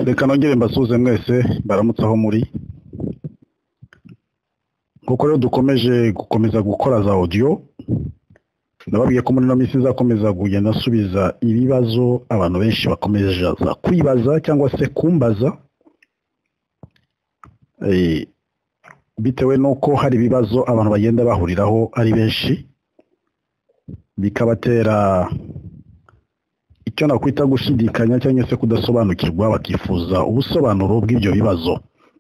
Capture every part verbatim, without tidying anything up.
Reka nongere mbasuze mwese baramutse aho muri. Kuko rero dukomeje gukomeza gukora za audio. Ndababwiye ko muri no minsi nzakomeza kugenda nsubiza ibibazo abantu benshi bakomeje za kwibaza cyangwa se kumbaza. Eh bitewe nuko hari ibibazo abantu bagenda bahuriraho ari benshi, bikabatera icyo nakwita gushidikanya cyangwa se kudasobanukirwa, bakifuza ubusobanuro bw'ibyo bibazo.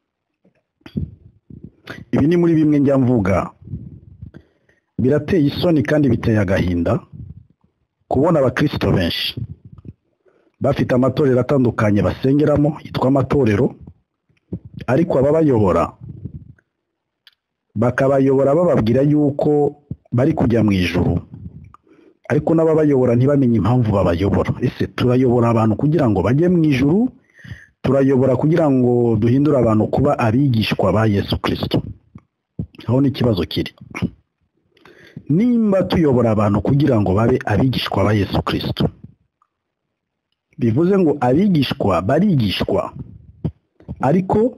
Ibi ni muri bimwe njya mvuga birateye isoni kandi biteye agahinda kubona abakristo benshi bafite amatorero atandukanye basengeramo yitwa amatorero, ariko ababayobora bakabayobora bababwira yuko bari kujya mu ijuru, ariko n'ababayobora ntibamenye impamvu babayobora. Ese turayobora abantu kugira ngo bajye mu ijuru? Turayobora kugira ngo duhindure abantu kuba abigishwa ba Yesu Kristo? Aho ni ikibazo kiri. Nimba tuyobora abantu kugira ngo babe abigishwa ba Yesu Kristo, bivuze ngo abigishwa barigishwa, ariko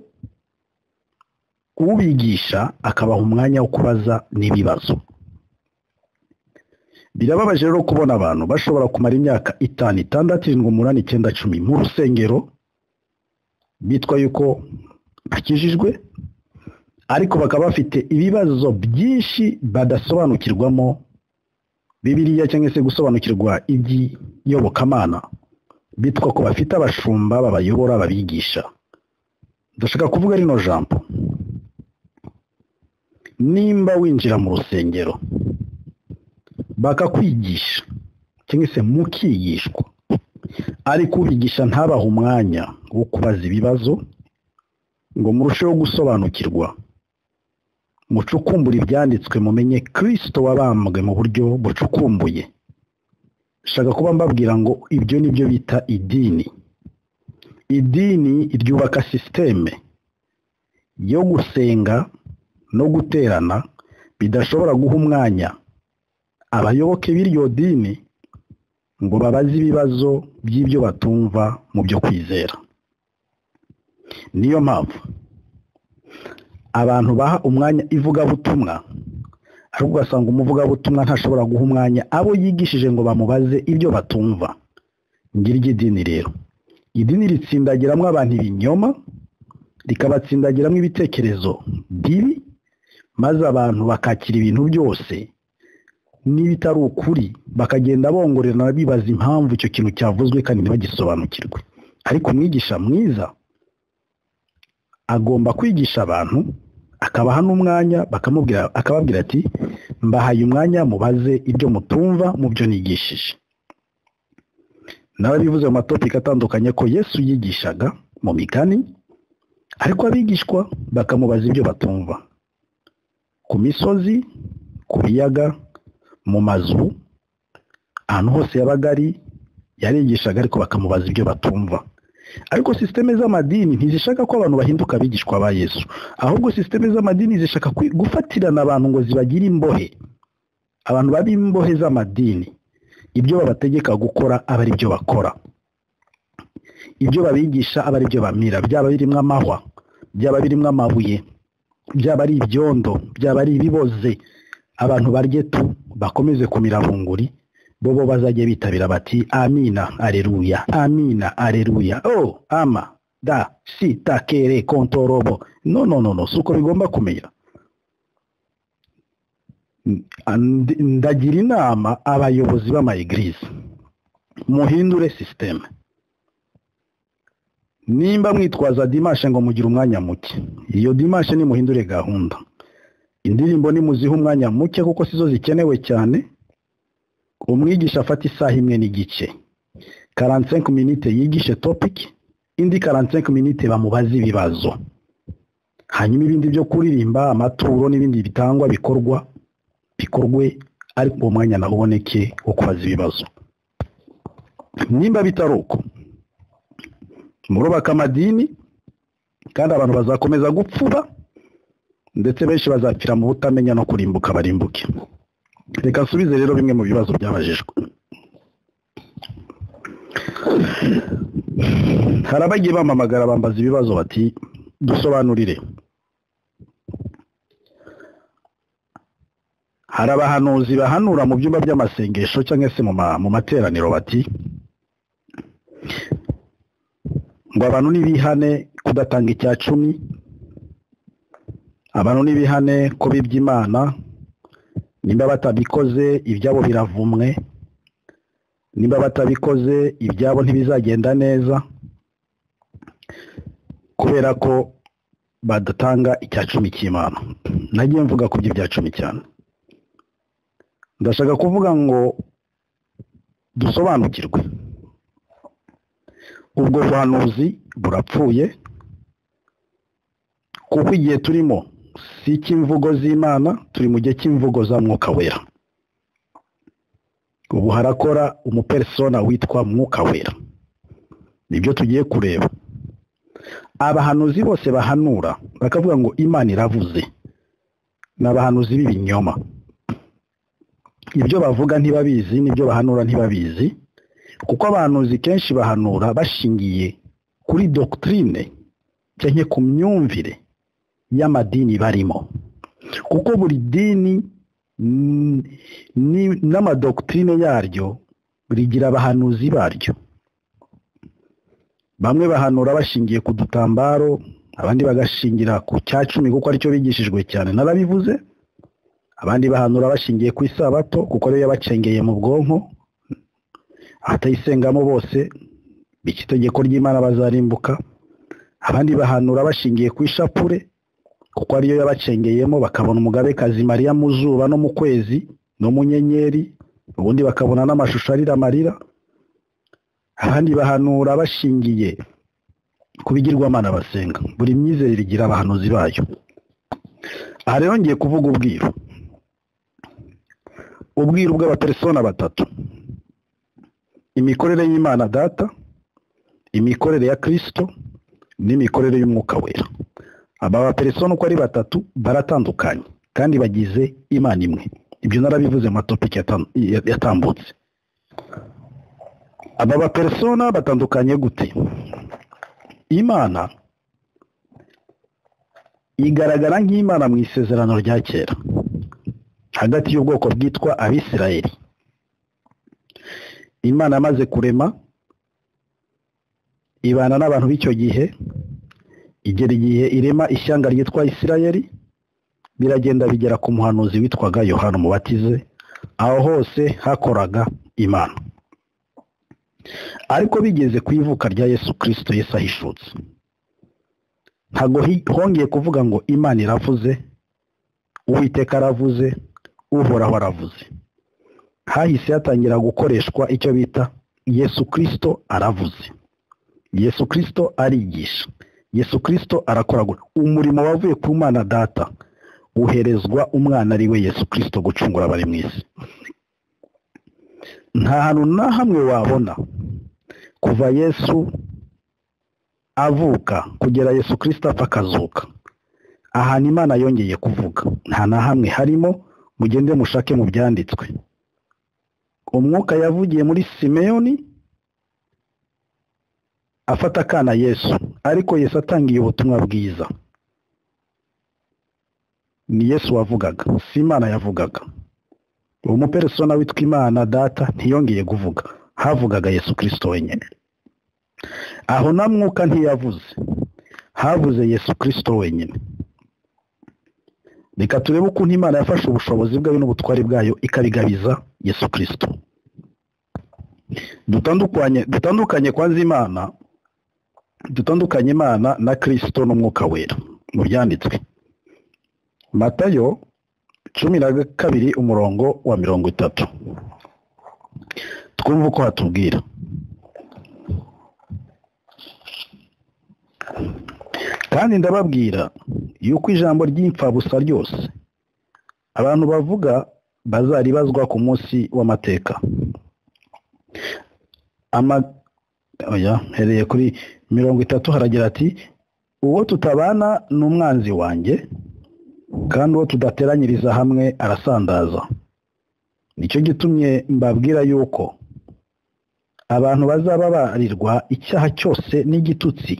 ubigisha akabaha umwanya wo kubaza n'ibibazo. Birababaje rero kubona abantu bashobora kumara imyaka itanu, itandatu, irindwi, umunani, icyenda, cumi mu rusengero bitwa yuko bakijijwe, ariko bakaba bafite ibibazo byinshi badasobanukirwamo Bibiliya cyangwa se gusobanukirwa iby'iyobokamana, bitwa ko bafite abashumba babayobora babigisha. Ndashaka kuvuga rino jambo: nimba winjira mu rusengero bakakwigisha cyangwa se mukigishwa, ariko ubigisha ntabaha umwanya wo kubaza ibibazo ngo murusheho gusobanukirwa, mucukumbura ibyanditswe, mumenye Kristo wabambwe mu buryo bucukumbuye. Shaka kuba mbabwira ngo ibyo nibyo bita idini. Idini ryubaka systeme yo gusenga no guterana bidashobora guha umwanya abayoboke b'iryo dini ngo babaze ibibazo by'ibyo batumva mu byo kwizera. Niyo mpamvu abantu baha umwanya ivugabutumwa, ariko ugasanga umuvugabutumwa ntashobora guha umwanya abo yigishije ngo bamubaze ibyo batumva. Ngira idini rero, idini ritsindagiramo abantu ibinyoma, rikabatsindagiramo ibitekerezo bibi, maze abantu bakakira ibintu byose n'ibitari ukuri, bakagenda bongorerana bibaza impamvu icyo kintu cyavuzwe kandi ntibagisobanukirwe. Ariko umwigisha mwiza agomba kwigisha abantu, akabaha n'umwanya, bakamubwira akababwira ati mbahaye umwanya mubaze ibyo mutumva mu byo nigishije. Nawe bivuze mu matopika atandukanye ko Yesu yigishaga mu migani, ariko abigishwa bakamubaza ibyo batumva. Ku misozi, ku biyaga, mu mazu, ahantu hose yabaga ari yarigishaga, ariko bakamubaza ibyo batumva. Ariko systeme z'amadini ntizishaka ko abantu bahinduka abigishwa ba Yesu, ahubwo systeme z'amadini zishaka gufatirana abantu ngo zibagire imbohe. Abantu babi imbohe z'amadini, ibyo babategeka gukora aba ari byo bakora, ibyo babigisha aba ari byo bamira, byaba birimwe amahwa, byaba birimwe amabuye, byaba ari ibyondo, byaba ari ibiboze. Abantu barye tu bakomeze kumira bunguri, bobo bazajye bitabira bati amina aleluya, amina aleluya, oh ama da si takere kontorobo. No no no no, suko bigomba kumira. Ndagira inama abayobozi b'ama eglise, muhindure system. Nimba mwitwaza dimanche ngo mugira umwanya muke, iyo dimanche ni muhindure gahunda. Indirimbo ni muziha umwanya muke kuko sizo zikenewe cyane. Umwigisha afata isaha imwe n'igice, quarante-cinq minutes yigishe topic, indi quarante-cinq minutes bamubaza ibibazo, hanyuma ibindi byo kuririmba, amaturo n'ibindi bitangwa bikorwa bikorwe, ariko uwo mwanya naboneke wo kubaza ibibazo. Nimba bitaruko murubaka amadini kandi abantu bazakomeza gupfuba, ndetse benshi bazapfira mu butamenya no kurimbuka barimbuke. Reka nsubize rero bimwe mu bibazo byabajijwe. hari abagiye bamamagara bambaza ibibazo bati dusobanurire. Hari abahanuzi bahanura mu byumba by'amasengesho cyangwa se mu materaniro bati ngo abantu nibihane kudatanga icya cumi, abantu nibihane ko bibye Imana, nimba batabikoze ibyabo biravumwe, nimba batabikoze ibyabo ntibizagenda neza kubera ko badatanga icya cumi cy'Imana. Nagiye mvuga ku by'ibya cumi cyane. Ndashaka kuvuga ngo dusobanukirwe ubwo buhanuzi burapfuye, kuko igihe turimo si cy'imvugo z'Imana, turi mu gihe cy'imvugo za Mwuka Wera. Ubu harakora umupersona witwa Mwuka Wera. Nibyo tugiye kureba. Abahanuzi bose bahanura bakavuga ngo Imana iravuze, n'abahanuzi b'ibinyoma. Ibyo bavuga ntibabizi, nibyo bahanura ntibabizi, kuko abahanuzi kenshi bahanura bashingiye kuri doctrine cyangwa ku myumvire y'amadini barimo, kuko buri dini n'amadoctrine yaryo rigira abahanuzi baryo. Bamwe bahanura bashingiye ku dutambaro, abandi bagashingira ku cya cumi kuko aricyo bigishijwe cyane narabivuze, abandi bahanura bashingiye ku isabato kuko ariyo yabacengeye mu bwonko, abatayisengamo bose itegeko ry'Imana bazarimbuka. Abandi bahanura bashingiye ku ishapure kuko ariyo yabacengeyemo, bakabona umugabekazi Mariya mu zuba no mu kwezi no mu nyenyeri, ubundi bakabona n'amashusho arira amarira. Abandi bahanura bashingiye ku bigirwamana basenga. Buri myizerere igira abahanuzi bayo. Aha rero ngiye kuvuga ubwiru ubwiru bw'abapersona batatu: imikorere y'Imana Data, imikorere ya Kristo, n'imikorere y'Umwuka Wera. Aba bapersona uko ari batatu baratandukanye kandi bagize Imana imwe. Ibyo narabivuze mu topic yatambutse. Aba bapersona batandukanye gute? Imana igaragara nk'Imana mu isezerano rya kera hagati y'ubwoko bwitwa Abisirayeli. Imana amaze kurema ibana n'abantu b'icyo gihe, igera igihe irema ishyanga ryitwa Isirayeli, biragenda bigera ku muhanuzi witwaga Yohana Umubatize. Aho hose hakoraga Imana, ariko bigeze ku ivuka rya Yesu Kristo, Yesu ahishutse, ntago hongeye kuvuga ngo Imana iravuze, Uwiteka aravuze, Uhoraho aravuze. Hahise hatangira gukoreshwa icyo bita Yesu Kristo aravuze, Yesu Kristo arigisha, Yesu Kristo arakora. Umurimo wavuye ku Mana Data uherezwa umwana ari we Yesu Kristo gucungura abari mu isi. Nta hantu na hamwe wabona kuva Yesu avuka kugera Yesu Kristo apfa akazuka ahantu Imana yongeye kuvuga, nta na hamwe harimo. Mugende mushake mu byanditswe. Umwuka yavugiye muri Simeyoni afata akana Yesu, ariko Yesu atangiye ubutumwa bwiza. Ni Yesu wavugaga, si Imana yavugaga. Umupersona witwa Imana Data ntiyongeye kuvuga, havugaga Yesu Kristo wenyine. Aho na Mwuka ntiyavuze, havuze Yesu Kristo wenyine. Reka turebe ukuntu Imana yafashe ubushobozi bwayo n'ubutwari bwayo ikabigabiza Yesu Kristo. Dutandukanye dutandukanye kwanza Imana, dutandukanye Imana na Kristo n'Umwuka Wera mu byanditswe. Matayo cumi na kabiri umurongo wa mirongo itatu. Twumva uko hatubwira. Kandi ndababwira yuko ijambo ry'imfabusa ryose abantu bavuga bazaribazwa ku munsi w'amateka. Ama oya hereye kuri mirongo itatu haragira ati: uwo tutabana n'umwanzi wanjye, kandi uwo tudateranyiriza hamwe arasandaza. Nicyo gitumye mbabwira yuko abantu bazababarirwa icyaha cyose n'igitutsi,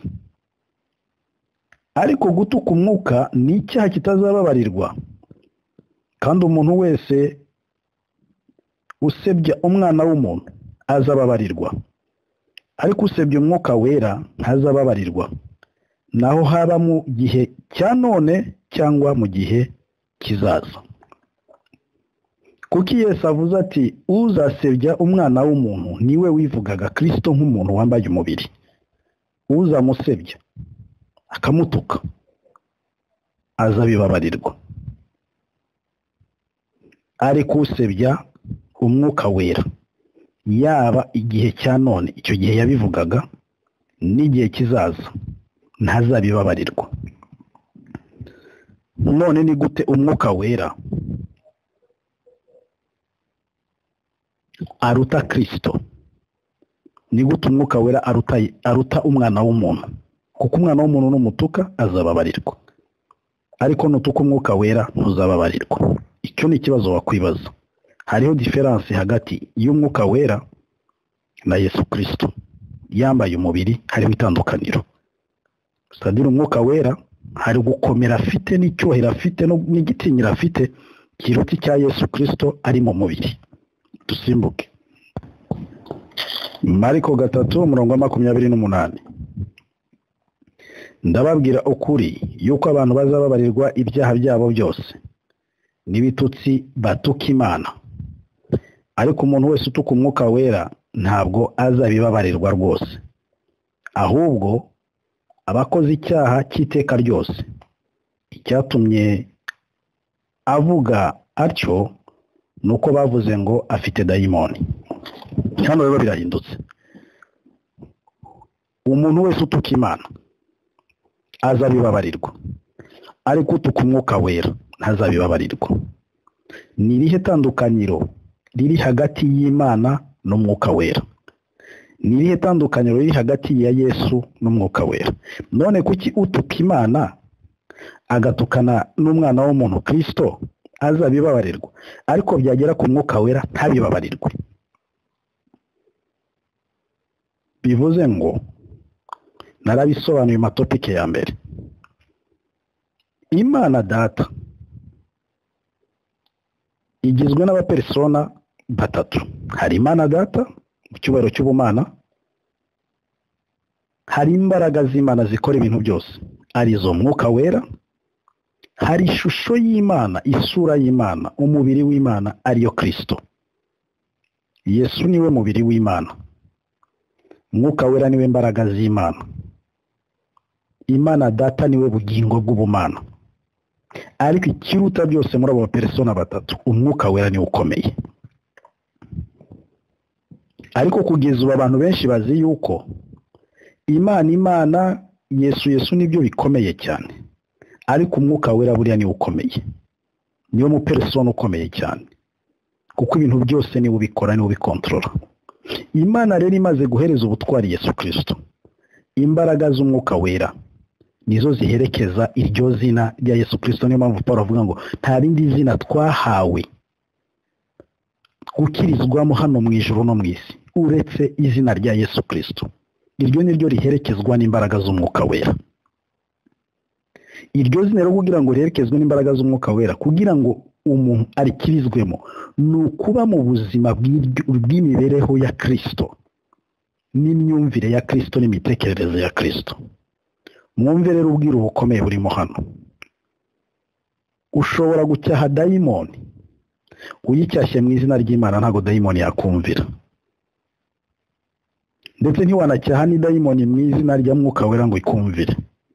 ariko gutuka umwuka ni icyaha kitazababarirwa. Kandi umuntu wese usebya umwana w'umuntu azababarirwa, ariko usebya umwuka wera ntazababarirwa, naho haba mu gihe cya none cyangwa mu gihe kizaza. Kuko Yesu avuze ati uzasebya umwana w'umuntu niwe wivugaga Kristo nk'umuntu wambaye umubiri. Uzamusebya akamutuka azabibabarirwa, ariko usebya umwuka wera yaba igihe cya none, icyo gihe yabivugaga, n'igihe kizaza ntazabibabarirwa. None ni gute umwuka wera aruta Kristo? Ni gute umwuka wera aruta aruta umwana w'umuntu? Kuko umwana w'umuntu n'umutuka azababarirwa, ariko nutuka umwuka wera ntuzababarirwa. Icyo ni ikibazo wakwibaza. Hariho diferanse hagati y'umwuka wera na Yesu Kristo yambaye umubiri, hariho itandukaniro. Sadira umwuka wera hari gukomera afite n'icyuhira afite n'igitinyira afite kiruta icya Yesu Kristo ari mu mubiri. Dusimbuke Mariko gatatu umurongo wa makumyabiri n'umunani. Ndababwira ukuri yuko abantu bazababarirwa ibyaha byabo byose n'ibitutsi batuka Imana, ariko umuntu wese utuka umwuka wera ntabwo azabibabarirwa rwose, ahubwo abakoze icyaha cy'iteka ryose. Icyatumye avuga atyo nuko bavuze ngo afite dayimoni. Hano rero birahindutse. Umuntu wese utuka Imana azabibabarirwa, ariko utuka umwuka wera ntazabibabarirwa. Ni irihe tandukaniro riri hagati y'Imana n'umwuka wera? Ni irihe tandukaniro riri hagati ya Yesu n'umwuka wera? None kuki utuka Imana agatukana n'umwana w'umuntu Kristo azabibabarirwa, ariko byagera ku mwuka wera ntabibabarirwe? Bivuze ngo narabisobanuye matopike ya mbere. Imana Data igizwe n'abapersona batatu. Hari Imana Data mu cyubahiro cy'ubumana, hari imbaraga z'Imana zikora ibintu byose arizo mwuka wera, hari ishusho y'Imana, isura y'Imana, umubiri w'Imana ariyo Kristo. Yesu niwe mubiri w'Imana, mwuka wera niwe imbaraga z'Imana, Imana Data niwe bugingo bw'ubumana. Ariko ikiruta byose muri abo persona batatu, umwuka wera niwe ukomeye. Ariko kugeza ubu abantu benshi bazi yuko Imana Imana, Yesu Yesu nibyo bikomeye cyane, ariko umwuka wera buriya niwe ukomeye, niwe mu persona ukomeye cyane, kuko ibintu byose niwe ubikora, niwe ubikontrola. Imana rero imaze guhereza ubutwari Yesu Kristo, imbaraga z'umwuka wera nizo ziherekeza iryo zina rya Yesu Kristo. Niyo mpamvu Paulo avuga ngo nta rindi zina twahawe gukirizwamo hano mu ijuru no mu isi uretse izina rya Yesu Kristo. Iryo ni ryo riherekezwa n'imbaraga z'umwuka wera. Iryo zina rero kugira ngo riherekezwe n'imbaraga z'umwuka wera, kugira ngo umuntu arikirizwemo, ni ukuba mu buzima bw'imibereho ya Kristo n'imyumvire ya Kristo n'imitekerereze ya Kristo. Mwumve rero ubwira ubukomeye burimo hano. Ushobora gucyaha dayimoni, uyicyashye mu izina ry'Imana ntabwo dayimoni yakumvira, ndetse ntiwanacyaha ni dayimoni mu izina rya mwuka wera ngo ikumvire.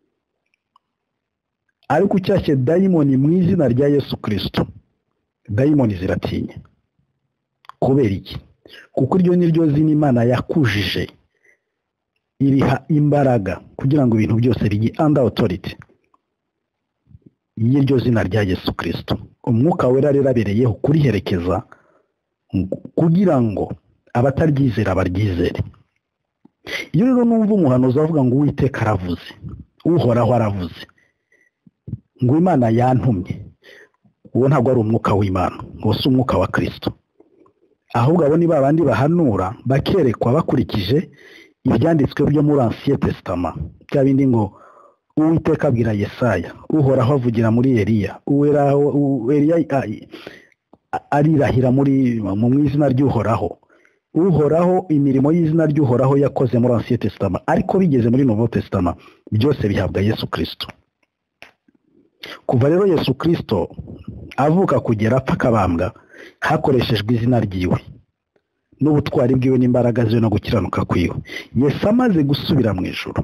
Ariko ucyashye dayimoni mu izina rya Yesu Kristo, dayimoni ziratinya. Kubera iki? Kuko iryo ni ryo zina Imana yakujije, iriha imbaraga kugira ngo ibintu byose bijye under authority y'iryo zina rya Yesu Kristo. Umwuka wera rero abereyeho kuriherekeza kugira ngo abataryizera baryizere. Iyo rero numva umuhanuzi avuga ngo Uwiteka aravuze, Uhoraho aravuze, ngo Imana yantumye, uwo ntabwo ari umwuka w'Imana, ngo si umwuka wa Kristo. ahubwo abo ni babandi bahanura bakerekwa bakurikije ibyanditswe byo muri Ancien Testament, bya bindi ngo Uwiteka abwira Yesaya, uhoraho avugira muri Eliya, uweraho Eliya arirahira muri mu izina ry'uhoraho, uhoraho imirimo y'izina ry'uhoraho yakoze muri Ancien Testament, ariko bigeze muri Nouveau Testament byose bihabwa Yesu Kristo. Kuva rero Yesu Kristo avuka kugera apfa akabambwa hakoreshejwe izina ryiwe n'ubutwari bwiwe n'imbaraga ze no gukiranuka kwiwe. Yesu amaze gusubira mu ijuru,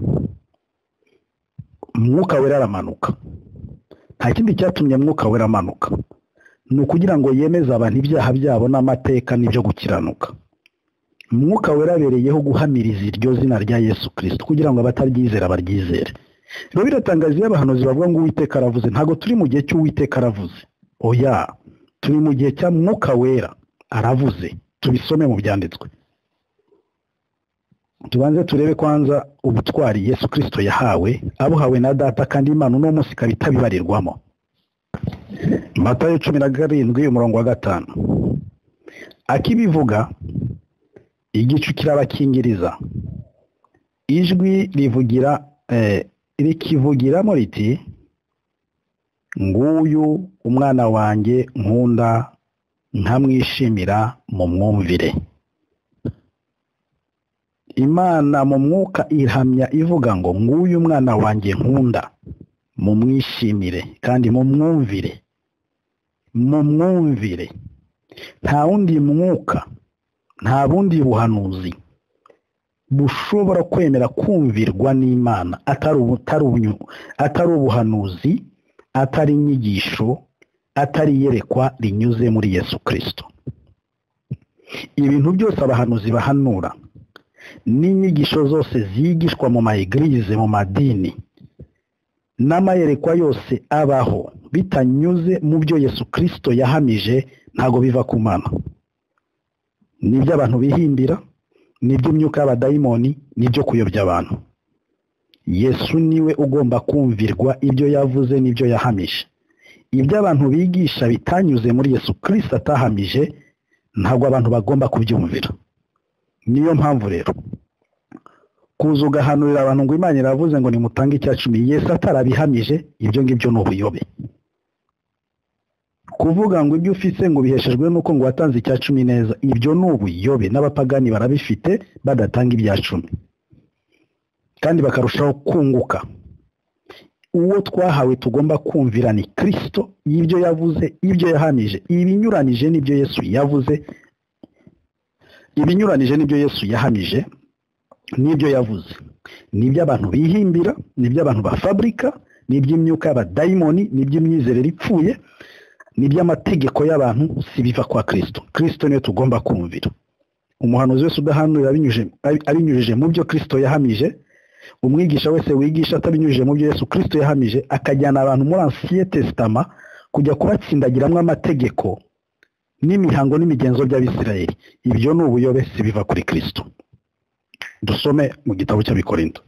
Mwuka Wera aramanuka. Nta kindi cyatumye Mwuka Wera amanuka, ni ukugira ngo yemeze abantu ibyaha byabo n'amateka n'ibyo gukiranuka. Mwuka Wera abereyeho guhamiriza iryo zina rya Yesu Kristo kugira ngo abataryizera baryizere. Rero biratangaje iyo abahanuzi bavuga ngo Uwiteka aravuze, ntago turi mu gihe cy'Uwiteka aravuze, oya, turi mu gihe cya Mwuka Wera aravuze. Tubisome mu byanditswe. Tubanze turebe kwanza ubutwari Yesu Kristo yahawe, abuhawe na Data, kandi Imana uno munsi ikaba bibarirwamo. Matayo cumi na karindwi umurongo wa gatanu. Akibivuga igicu kirabakingiriza, ijwi rivugira eh, rikivugiramo riti, nguyu umwana wanjye nkunda, nkamwishimira mu mwumvire. Imana mu mwuka ihamya ivuga ngo nguyu umwana wanjye nkunda, mu mwishimire kandi mu mwumvire. Mu mwumvire. Nta wundi mwuka, nta bundi buhanuzi bushobora kwemera kumvirwa n'Imana atari atari ubuhanuzi, atari inyigisho, atari yerekwa rinyuze muri Yesu Kristo. Ibintu byose abahanuzi bahanura n'inyigisho zose zigishwa mu maeglize, mu madini, n'amayerekwa yose abaho bitanyuze mu byo Yesu Kristo yahamije, ntago biva ku Mana. Nibyo abantu bihimbira, nibyo imyuka y'abadayimoni, nibyo kuyobya abantu. Yesu niwe ugomba kumvirwa, ibyo yavuze nibyo yahamije. Ibyo abantu bigisha bitanyuze muri Yesu Kristo atahamije, ntabwo abantu bagomba kubyumvira. Niyo mpamvu rero kuza ugahanurira abantu ngo Imana iravuze ngo nimutange icya cumi, Yesu atarabihamije, ibyo ngibyo ni ubuyobe. Kuvuga ngo ibyo ufite ngo biheshejwe nuko ngo watanze icya cumi neza, ibyo ni ubuyobe. N'abapagani barabifite badatanga ibya cumi, kandi bakarushaho kunguka. Uwo twahawe tugomba kumvira ni Kristo, ibyo yavuze, ibyo yahamije. Ibinyuranije n'ibyo Yesu yavuze, ibinyuranije n'ibyo Yesu yahamije, n'ibyo yavuze, nibyo abantu bihimbira, nibyo abantu bafabrika, nibyo imyuka y'abadayimoni, nibyo imyizerere ipfuye, nibyo amategeko y'abantu, si biva kwa Kristo. Kristo niyo tugomba kumvira. Umuhanuzi wese udahanurira abinyujije mu byo Kristo yahamije, umwigisha wese wigisha atabinyujije mu byo Yesu Kristo yahamije, akajyana abantu muri Ancien Testament kujya kubatsindagiramwe amategeko n'imihango n'imigenzo by'Abisirayeli, ibyo ni ubuyobe, si biva kuri Kristo. Dusome mu gitabo cy'Abikorinto.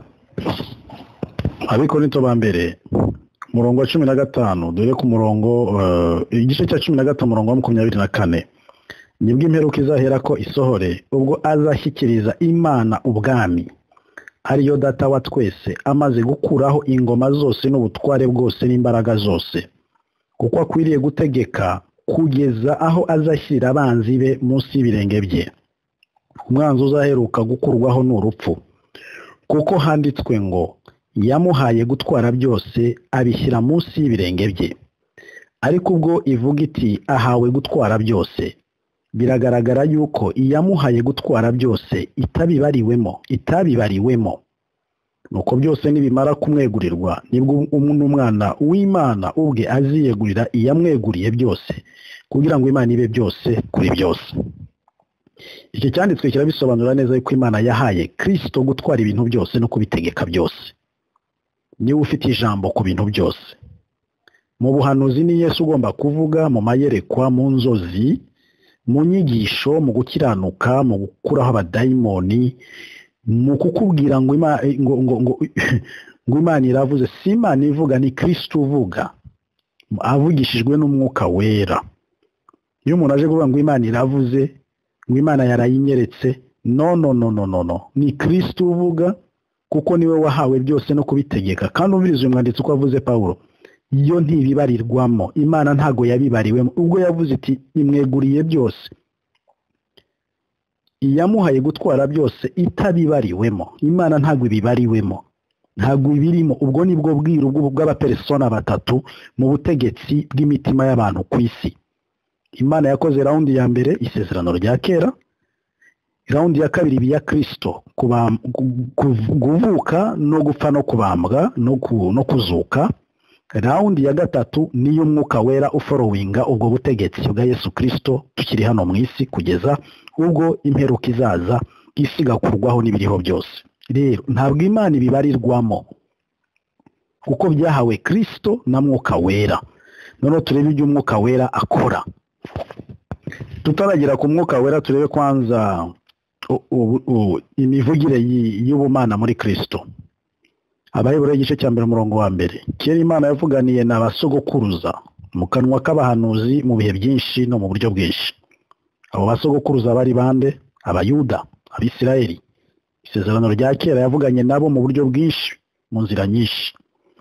Abikorinto ba mbere murongo wa cumi na gatanu, dore ku murongo uh, igice cya cumi na gatanu murongo wa makumyabiri na kane. Nibwo imperuka izahera ko isohore, ubwo azashyikiriza Imana ubwami, ariyo Data wa twese, amaze gukuraho ingoma zose n'ubutware bwose n'imbaraga zose, kuko akwiriye gutegeka kugeza aho azashyira abanzi be munsi y'ibirenge bye. Umwanzi uzaheruka gukurwaho n'urupfu, kuko handitswe ngo yamuhaye gutwara byose, abishyira munsi y'ibirenge bye. Ariko ubwo ivuga iti ahawe gutwara byose, biragaragara yuko iyamuhaye gutwara byose itabibariwemo itabibariwemo nuko byose nibimara kumwegurirwa, nibwo umwana w'Imana ubwe aziyegurira iyamweguriye byose, kugira ngo Imana ibe byose kuri byose. Iki cyanditswe kirabisobanura neza yuko Imana yahaye Kristo gutwara ibintu byose no kubitegeka byose. Niwe ufite ijambo ku bintu byose. Mu buhanuzi ni Yesu ugomba kuvuga, mu mayerekwa, mu nzozi, mu nyigisho, mu gukiranuka, mu gukuraho abadayimoni, mu kukubwira ngo Imana ngo ngo ngo ngo Imana iravuze. Si Imana ivuga, ni Kristo uvuga, avugishijwe n'Umwuka Wera. Iyo umuntu aje kuvuga ngo Imana iravuze, ngo Imana yarayinyeretse. No no no no no no, ni Kristo uvuga, kuko niwe wahawe byose no kubitegeka. Kandi umvirize uyu mwanditsi uko avuze Pawulo, iyo ntibibarirwamo, Imana ntago yabibariwemo. Ubwo yavuze iti imweguriye byose, iyamuhaye gutwara byose itabibariwemo, Imana ntago ibibariwemo, ntago ibirimo. Ubwo nibwo bwiru bw'abapersona batatu mu butegetsi bw'imitima y'abantu ku isi. Imana yakoze raundi ya mbere, isezerano rya kera. Raundi ya kabiri biya Kristo, kuvuka no gupfa no kubambwa no, ku, no kuzuka. Raundi ya gatatu niyo umwuka wera uforowinga ubwo butegetsi bwa Yesu Kristo tukiri hano mu isi kugeza ubwo imperuka izaza, isi igakurwaho n'ibiriho byose. Rero ntabwo Imana ibibarirwamo, kuko byahawe Kristo na mwuka wera. None turebe ibyo umwuka wera akora. Tutaragera ku mwuka wera, turebe kwanza imivugire y'ubumana muri Kristo. Abaheburayo igice cya mbere umurongo wa mbere. Kera Imana yavuganiye n'abasogokuruza mu kanwa k'abahanuzi mu bihe byinshi no mu buryo bwinshi. Abo basogokuruza bari bande? Abayuda, Abisirayeli. Isezerano rya kera yavuganye nabo mu buryo bwinshi, mu nzira nyinshi.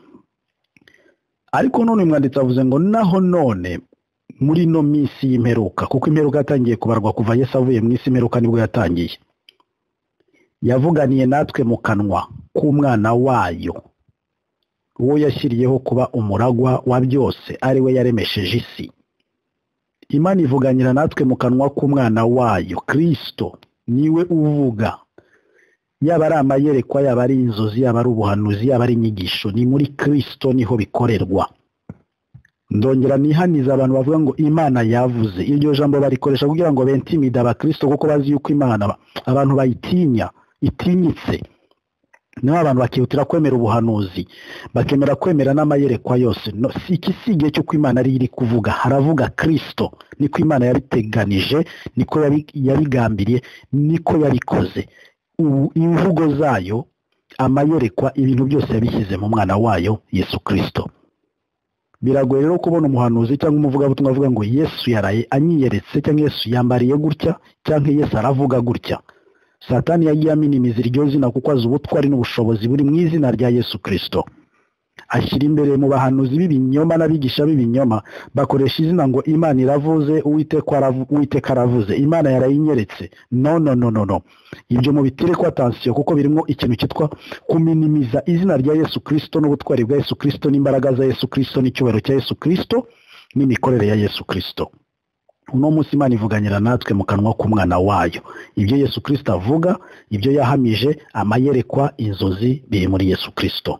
Ariko none umwanditsi avuze ngo naho none muri no minsi y'imperuka, kuko imperuka yatangiye kubarwa kuva Yesu avuye mu isi, imperuka nibwo yatangiye. Yavuganiye natwe mu kanwa k'umwana wayo, uwo yashyiriyeho kuba umuragwa wa byose, ari we yaremesheje isi. Imana ivuganira natwe mu kanwa k'umwana wayo, Kristo niwe uvuga. Yaba ari amayerekwa, yaba ari inzozi, yaba ari ubuhanuzi, yaba ari inyigisho, ni muri Kristo niho bikorerwa. Ndongera nihaniza abantu bavuga ngo Imana yavuze. Iryo jambo barikoresha kugira ngo bentimida abakristo, kuko bazi yuko Imana abantu bayitinya, itinyitse. Niho abantu bakihutira kwemera ubuhanuzi, bakemera kwemera n'amayerekwa yose. No, si ikisige cy'uko Imana ari iri kuvuga, haravuga Kristo. Niko Imana yabiteganije, niko yabigambiriye, niko yabikoze. Imvugo zayo, amayerekwa, ibintu byose yabishyize mu mwana wayo Yesu Kristo. Biragoye rero kubona umuhanuzi cyangwa umuvugabutumwa avuga ngo Yesu yaraye anyiyeretse, cyangwa Yesu yambariye gutya, cyangwa Yesu aravuga gutya. Satani yagiye aminimiza iryo zina kuko azi ubutwari n'ubushobozi buri mu izina rya Yesu Kristo. Ashyira imbere mu bahanuzi b'ibinyoma n'abigisha b'ibinyoma, bakoresha izina ngo Imana iravuze, Uwiteka aravuze, Imana yarayinyeretse. No no no no no. Ibyo mubitire ko attention, kuko birimo ikintu cyitwa kuminimiza izina rya Yesu Kristo n'ubutwari bwa Yesu Kristo n'imbaraga za Yesu Kristo n'icyubahiro cya Yesu Kristo n'imikorere ya Yesu Kristo. Uno munsi Imana ivuganira natwe mu kanwa k'umwana wayo. Ibyo Yesu Kristo avuga, ibyo yahamije, amayerekwa, inzozi, biri muri Yesu Kristo.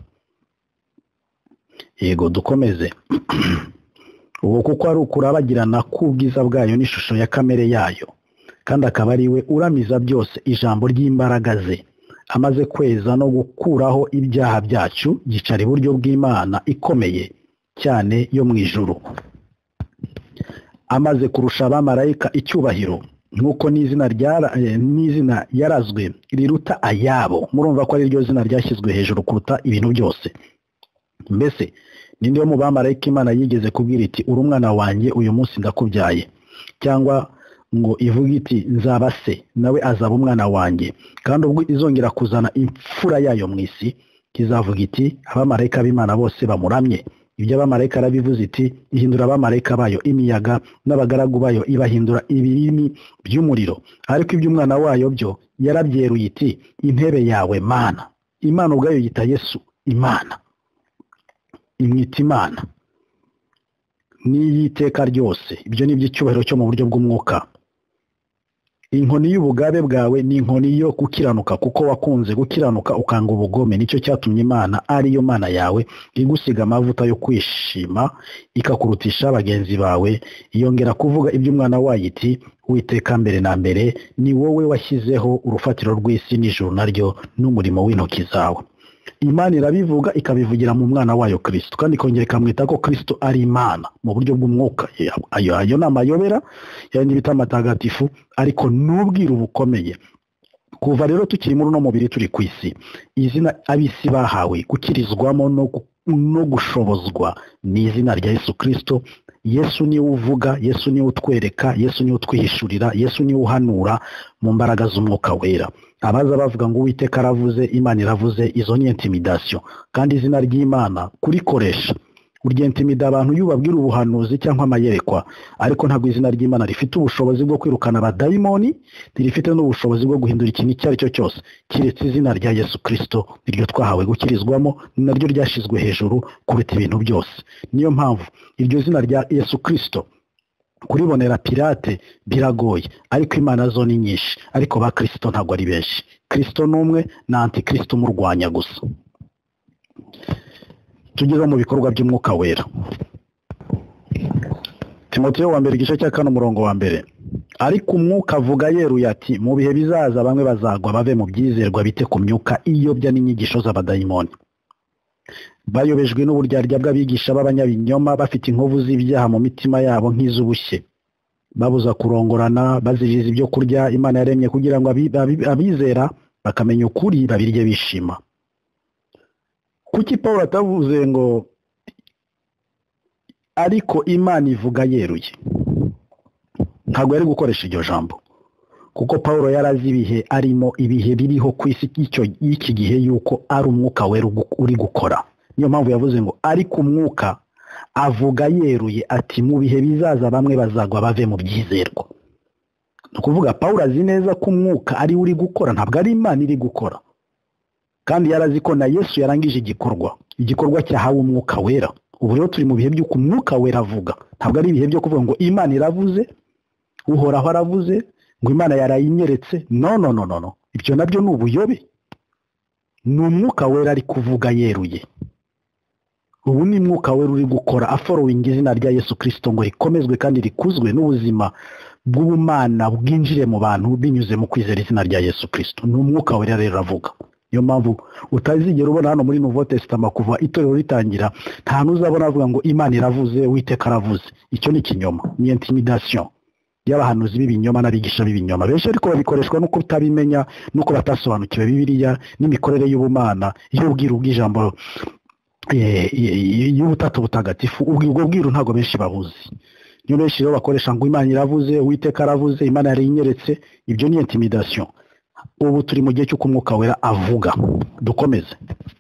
Yego dukomeze. Ubu kuko ari ukurabagirana k'ubwiza bwayo n'ishusho ya kamere yayo, kandi akaba ari we uramiza byose ijambo ry'imbaraga ze, amaze kweza no gukuraho ibyaha byacu, yicara iburyo bw'Imana ikomeye cyane yo mu ijuru. Amaze kurusha abamarayika icyubahiro, nk'uko n'izina ryara n'izina yarazwe riruta ayabo. Murumva ko ari ryo zina ryashyizwe hejuru kuruta ibintu byose. Mbese ninde wo mu bamarayika Imana yigeze kubwira iti uri umwana wanjye, uyu munsi ndakubyaye? Cyangwa ngo ivuga iti nzaba se, nawe azaba umwana wanjye? Kandi ubwo izongera kuzana imfura yayo mu isi, kizavuga iti abamarayika b'Imana bose bamuramye. Ibyo abamarayika arabivuze iti ihindura abamarayika bayo imiyaga, n'abagaragu bayo ibahindura ibirimi by'umuriro. Ariko iby'umwana wayo byo yarabyeruye iti intebe yawe Mana. Imana ubwayo yita Yesu Imana, imwita Imana n'iyiteka ryose. Ibyo ni iby'icyubahiro cyo mu buryo bw'umwuka. Inkoni y'ubugabe bwawe ni inkoni yo gukiranuka, kuko wakunze gukiranuka ukanga ubugome. Nicyo cyatumye Imana ariyo Mana yawe igusiga amavuta yo kwishima, ikakurutisha bagenzi bawe. Iyongera kuvuga iby'umwana wayo iti Uwiteka mbere na mbere ni wowe washyizeho urufatiro rw'isi n'ijuru naryo n'umurimo w'intoki zawe. Imana irabivuga, ikabivugira mu mwana wayo Kristo, kandi ikongera ikamwita ko Kristo ari Imana mu buryo bw'umwuka. Ayo ayo ni amayobera yandi bita amatagatifu, ariko n'ubwiru bukomeye, kuva rero tukiri muri uno mubiri turi ku isi izina ab'isi bahawe gukirizwamo no no gushobozwa ni izina rya Yesu Kristo. Yesu niwe uvuga, Yesu niwe utwereka, Yesu niwe utwihishurira, Yesu niwe uhanura mu mbaraga z'umwuka wera. Abaza bavuga ngo Uwiteka aravuze, Imana iravuze, izo ni intimidation, kandi izina ry'Imana kurikoresha urya intimida abantu yubabwira ubuhanuzi cyangwa amayerekwa, ariko ntabwo izina ry'Imana rifite ubushobozi bwo kwirukana abadayimoni, ntirifite n'ubushobozi bwo guhindura ikintu icyo ari cyo cyose kiretse izina rya Yesu Kristo, niryo twahawe gukirizwamo, ni naryo ryashizwe hejuru kuruta ibintu byose. Niyo mpamvu iryo zina rya Yesu Kristo kuribonera pirate biragoye, ariko Imana zo ni nyinshi, ariko ba Kristo ntabwo ari benshi. Kristo n'umwe na antikristo murwanya gusa. Tugeze mu bikorwa by'umwuka wera. Timoteyo wa mbere igice cya kane umurongo wa mbere. Ariko umwuka avuga yeruye ati mu bihe bizaza bamwe bazagwa bave mu byizerwa bite ku myuka iyobya n'inyigisho z'abadayimoni, bayobejwe n'uburyarya bw'abigisha b'abanyabinyoma, bafite inkovu z'ibyaha mu mitima yabo nk'iz'ubushye, babuza kurongorana, baziriza ibyo kurya Imana yaremye kugira ngo abizera bakamenya ukuri babirye bishima. Kuki Paulo atavuze ngo ariko Imana ivuga yeruye? Ntabwo yari gukoresha iryo jambo, kuko Paulo yarazi ibihe arimo, ibihe biriho ku isi y'iki gihe yuko ari umwuka wera uri gukora. Niyo mpamvu yavuze ngo ariko umwuka avuga yeruye ati mu bihe bizaza bamwe bazagwa bave mu byizerwa. Ni ukuvuga Paulo azi neza ko umwuka ari uri gukora, ntabwo ari Imana iri gukora. Kandi yarazi ko na Yesu yarangije igikorwa, igikorwa cyahawe umwuka wera. Ubu rero turi mu bihe by'uko umwuka wera avuga, ntabwo ari ibihe byo kuvuga ngo Imana iravuze, uhoraho aravuze, ngo Imana yarayinyeretse. No no no no, ibyo nabyo ni ubuyobe. Ni umwuka wera ari kuvuga yeruye. Ubu ni umwuka wera uri gukora, aforowinga izina rya Yesu Kristo ngo rikomezwe kandi rikuzwe, n'ubuzima bw'ubumana bwinjire mu bantu binyuze mu kwizera izina rya Yesu Kristo. Ni umwuka wera rero avuga. Niyo mpamvu utazigera ubona hano muri Nouveau Testament kuva itorero ritangira nta n'uzabona avuga ngo Imana iravuze, Uwiteka aravuze. Icyo ni kinyoma, ni intimidation y'abahanuzi b'ibinyoma n'abigisha b'ibinyoma. Benshi ariko babikoreshwa nuko utabimenya, nuko batasobanukiwe Bibiliya n'imikorere y'ubumana, y'ubwiru bw'ijambo y'ubutatu butagatifu. Ubwo bwiru ntabwo benshi babuzi. Niyo benshi rero bakoresha ngo Imana iravuze, Uwiteka aravuze, Imana yarinyeretse. Ibyo ni intimidation. Ubu turi mu gihe cy'uko umwuka wera avuga. Dukomeze.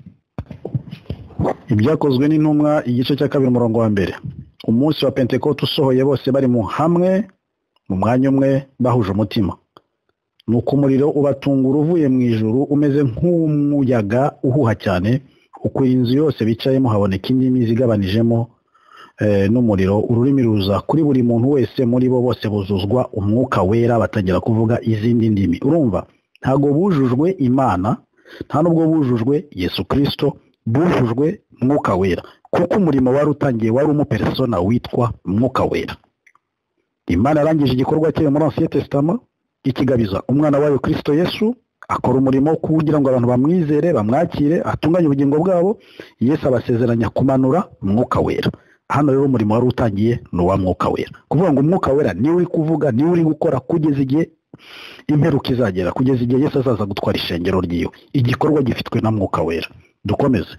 Ibyakozwe n'intumwa igice cya kabiri umurongo wa mbere. Umunsi wa Pentekote usohoye bose bari mu hamwe mu mwanya umwe bahuje umutima, nuko umuriro ubatungura uvuye mu ijuru umeze nk'umuyaga uhuha cyane, ukwira inzu yose bicayemo, haboneka indimi zigabanijemo eh, n'umuriro. Ururimi ruza kuri buri muntu wese muri bo, bose buzuzwa umwuka wera batangira kuvuga izindi ndimi. Urumva, ntago bujujwe Imana, nta nubwo bujujwe Yesu Kristo, bujujwe mwuka wera, kuko umurimo wari utangiye wari umupersona witwa mwuka wera. Imana yarangije igikorwa cye muri Ancien Testament ikigabiza umwana wayo Kristo Yesu, akora umurimo kugira ngo abantu bamwizere, bamwakire, atunganye ubugingo bwabo. Yesu abasezeranya kumanura mwuka wera. Hano rero umurimo wari utangiye n'uwa mwuka wera, kuvuga ngo umwuka wera niwe uri kuvuga, niwe uri gukora kugeza igihe imperuka izagera, kugeza igihe Yesu azaza gutwara ishengero ryiwe. Igikorwa gifitwe na mwuka wera. Dukomeze.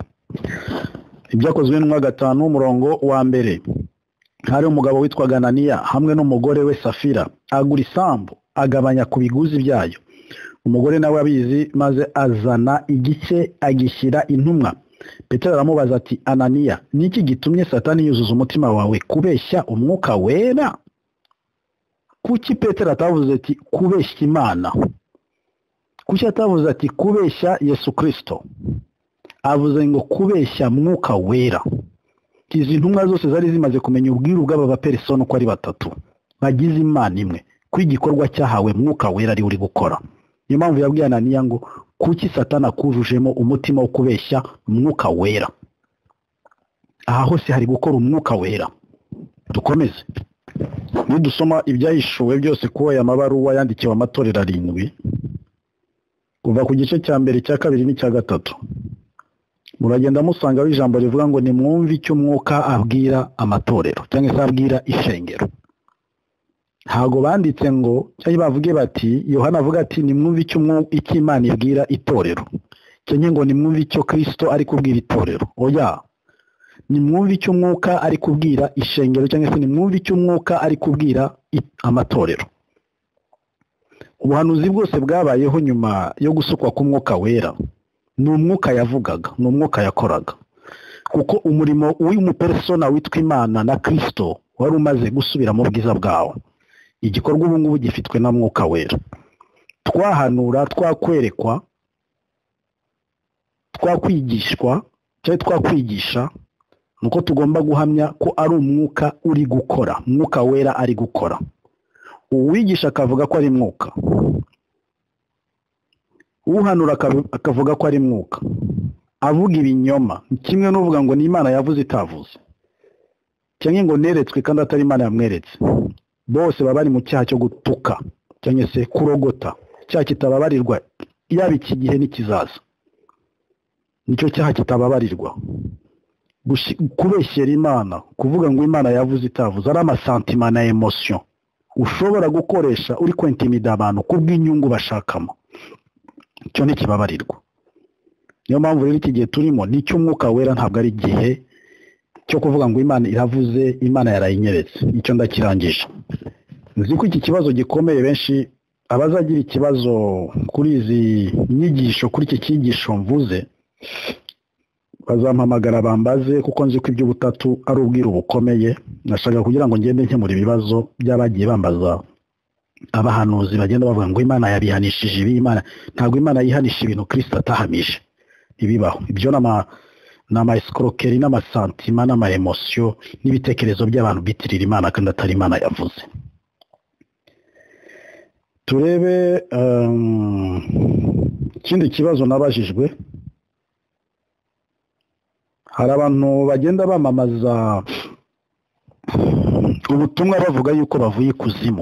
Ibyakozwe n'intumwa gatanu umurongo wa mbere. Hari umugabo witwaga Ananiya hamwe n'umugore we Safira, agura isambu agabanya ku biguzi byayo. Umugore nawe abizi, maze azana igice agishyira intumwa. Petero aramubaza ati, Ananiya, niki gitumye Satani yuzuza umutima wawe kubeshya umwuka wera? Kuki Petero atavuze ati kubeshya Imana? Kuki atavuze ati kubeshya Yesu Kristo? Avuze ngo kubeshya mwuka wera. Izi ntumwa zose zari zimaze kumenya ubwiru bw'aba bapersona uko ari batatu bagize Imana imwe, ko igikorwa cyahawe mwuka wera ari uri gukora. Niyo mpamvu yabwiye Ananiya ngo kuki Satani akujujemo umutima wo kubeshya mwuka wera. Aha hose hari gukora umwuka wera. Dukomeze. Nidusoma ibyahishuwe byose kuba aya mabaruwa yandikiwe amatorero arindwi, kuva ku gice cya mbere, cya kabiri n'icya gatatu, muragenda musanga ijambo rivuga ngo nimwumve icyo umwuka abwira amatorero, cyangwa se abwira ishengero. ntago banditse ngo cyangwa bavuge bati Yohana avuga ati nimwumve icyo icyo Imana ibwira itorero, cyangwa ngo nimwumve icyo Kristo ari kubwira itorero. Oya, nimwumve icyo umwuka ari kubwira ishengero, cyangwa se nimwumve icyo umwuka ari kubwira amatorero. Ubuhanuzi bwose bwabayeho nyuma yo gusukwa k'umwuka wera ni umwuka yavugaga, ni umwuka yakoraga, kuko umurimo w'umupersona witwa Imana na Kristo wari umaze gusubira mu bwiza bwawo. Igikorwa ubu ngubu gifitwe na mwuka wera. Twahanura, twakwerekwa, twakwigishwa cyangwa twakwigisha, nuko tugomba guhamya ko ari umwuka uri gukora, umwuka wera ari gukora. Uwigisha akavuga ko ari mwuka, uhanura akavuga ko ari mwuka, avuga ibinyoma kimwe n'uvuga ngo ni Imana yavuze itavuze, cyangwa ngo neretswe kandi atari Imana yamweretse. Bose baba bari mu cyaha cyo gutuka cyangwa se kurogota, cyaha kitababarirwa yaba iki gihe n'ikizaza. Nicyo cyaha kitababarirwa, kubeshyera Imana, kuvuga ngo Imana yavuze itavuze, ari amasantima na emotion ushobora gukoresha uri kwentimida abantu kubw'inyungu bashakamo. Icyo ntikibabarirwa. Niyo mpamvu rero iki gihe turimo ni cy'umwuka wera, ntabwo ari igihe cyo kuvuga ngo Imana iravuze, Imana yarayinyeretse. Icyo ndakirangije. Nzi ko iki kibazo gikomeye, benshi abazagira ikibazo kuri izi nyigisho, kuri iki cyigisho mvuze, bazampamagara bambaze, kuko nzi ko iby'ubutatu ari ubwiru bukomeye. Nashaka kugira ngo ngende nkemura ibibazo by'abagiye bambaza abahanuzi bagenda bavuga ngo Imana yabihanishije ibi. Imana ntabwo Imana yihanisha ibintu Kristo atahamije, ibibaho. Ibyo nama nama escroquerie n'amasantima n'ama emotion n'ibitekerezo by'abantu bitirira Imana kandi atari Imana yavuze. Turebe ikindi um, kibazo nabajijwe. Hari abantu bagenda bamamaza ubutumwa bavuga yuko bavuye kuzimu,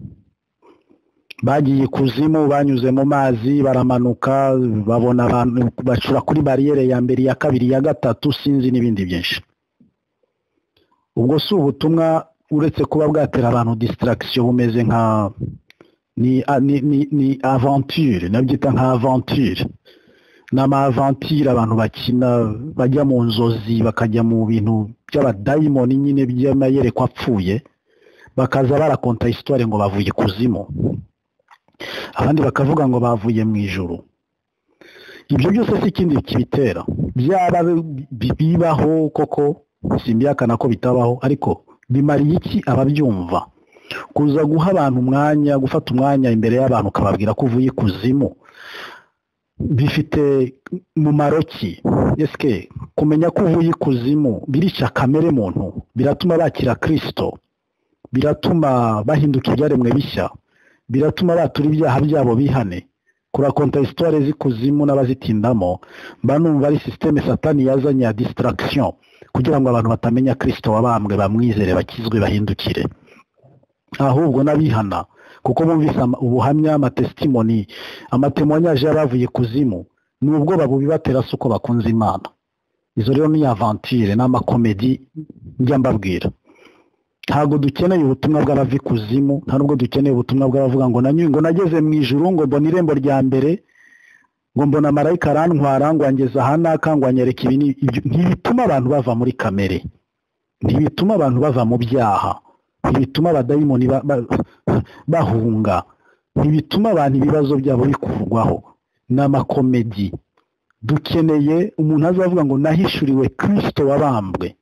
bagiye kuzimu, banyuze mu mazi, baramanuka, babona abantu bacura kuri barriere ya mbere, ya kabiri, ya gatatu, sinzi n'ibindi byinshi. Ubwo si ubutumwa, uretse kuba bwatera abantu distraction, bumeze nka ni ni ni, ni aventure, nabyita nka aventure. Nama aventure abantu bakina, bajya mu nzozi, bakajya mu bintu by'abadayimoni nyine by'amayereko apfuye, bakaza barakonta histoire ngo bavuye kuzimu, abandi bakavuga ngo bavuye mu ijuru. Ibyo byose si ikindi kibitera, byaba bibaho koko, simbiyakana ko bitabaho, ariko bimariye iki ababyumva? Kuza guha abantu umwanya, gufata umwanya imbere y'abantu ukababwira ko uvuye kuzimu, bifite mumaro ki? Eske kumenya ko uvuye kuzimu birica kamere muntu, biratuma bakira Kristo, biratuma bahinduka ibyaremwe bishya, biratuma batura ibyaha byabo bihane? Kurakonta histoire z'ikuzimu n'abazitindamo, mba numva ari systeme satani yazanye ya distraction, kugira ngo abantu batamenya Kristo wabambwe, bamwizere, bakizwe, bahindukire. Ahubwo nabihana, kuko bumvise ubuhamya, amatestimoni, amatemonyage y'abavuye kuzimu, nubwo babubibatera suko bakunze Imana. Izo rero ni aventure n'amakomedi njya mbabwira. Ntabwo dukeneye ubutumwa bw'abavi kuzimu, nta nubwo dukeneye ubutumwa bw'abavuga ngo nanyuye, ngo nageze mu ijuru, ngo mbona irembo rya mbere, ngo mbona marayika arantwara, ngo angeza ahanaka, ngo anyereka ibi. Ntibituma abantu bava muri kamere, ntibituma abantu bava mu byaha, ntibituma abadayimoni bahunga, ntibituma abantu ibibazo byabo bikurwaho. N'amakomedi. Dukeneye umuntu azavuga ngo nahishuriwe Kristo wabambwe,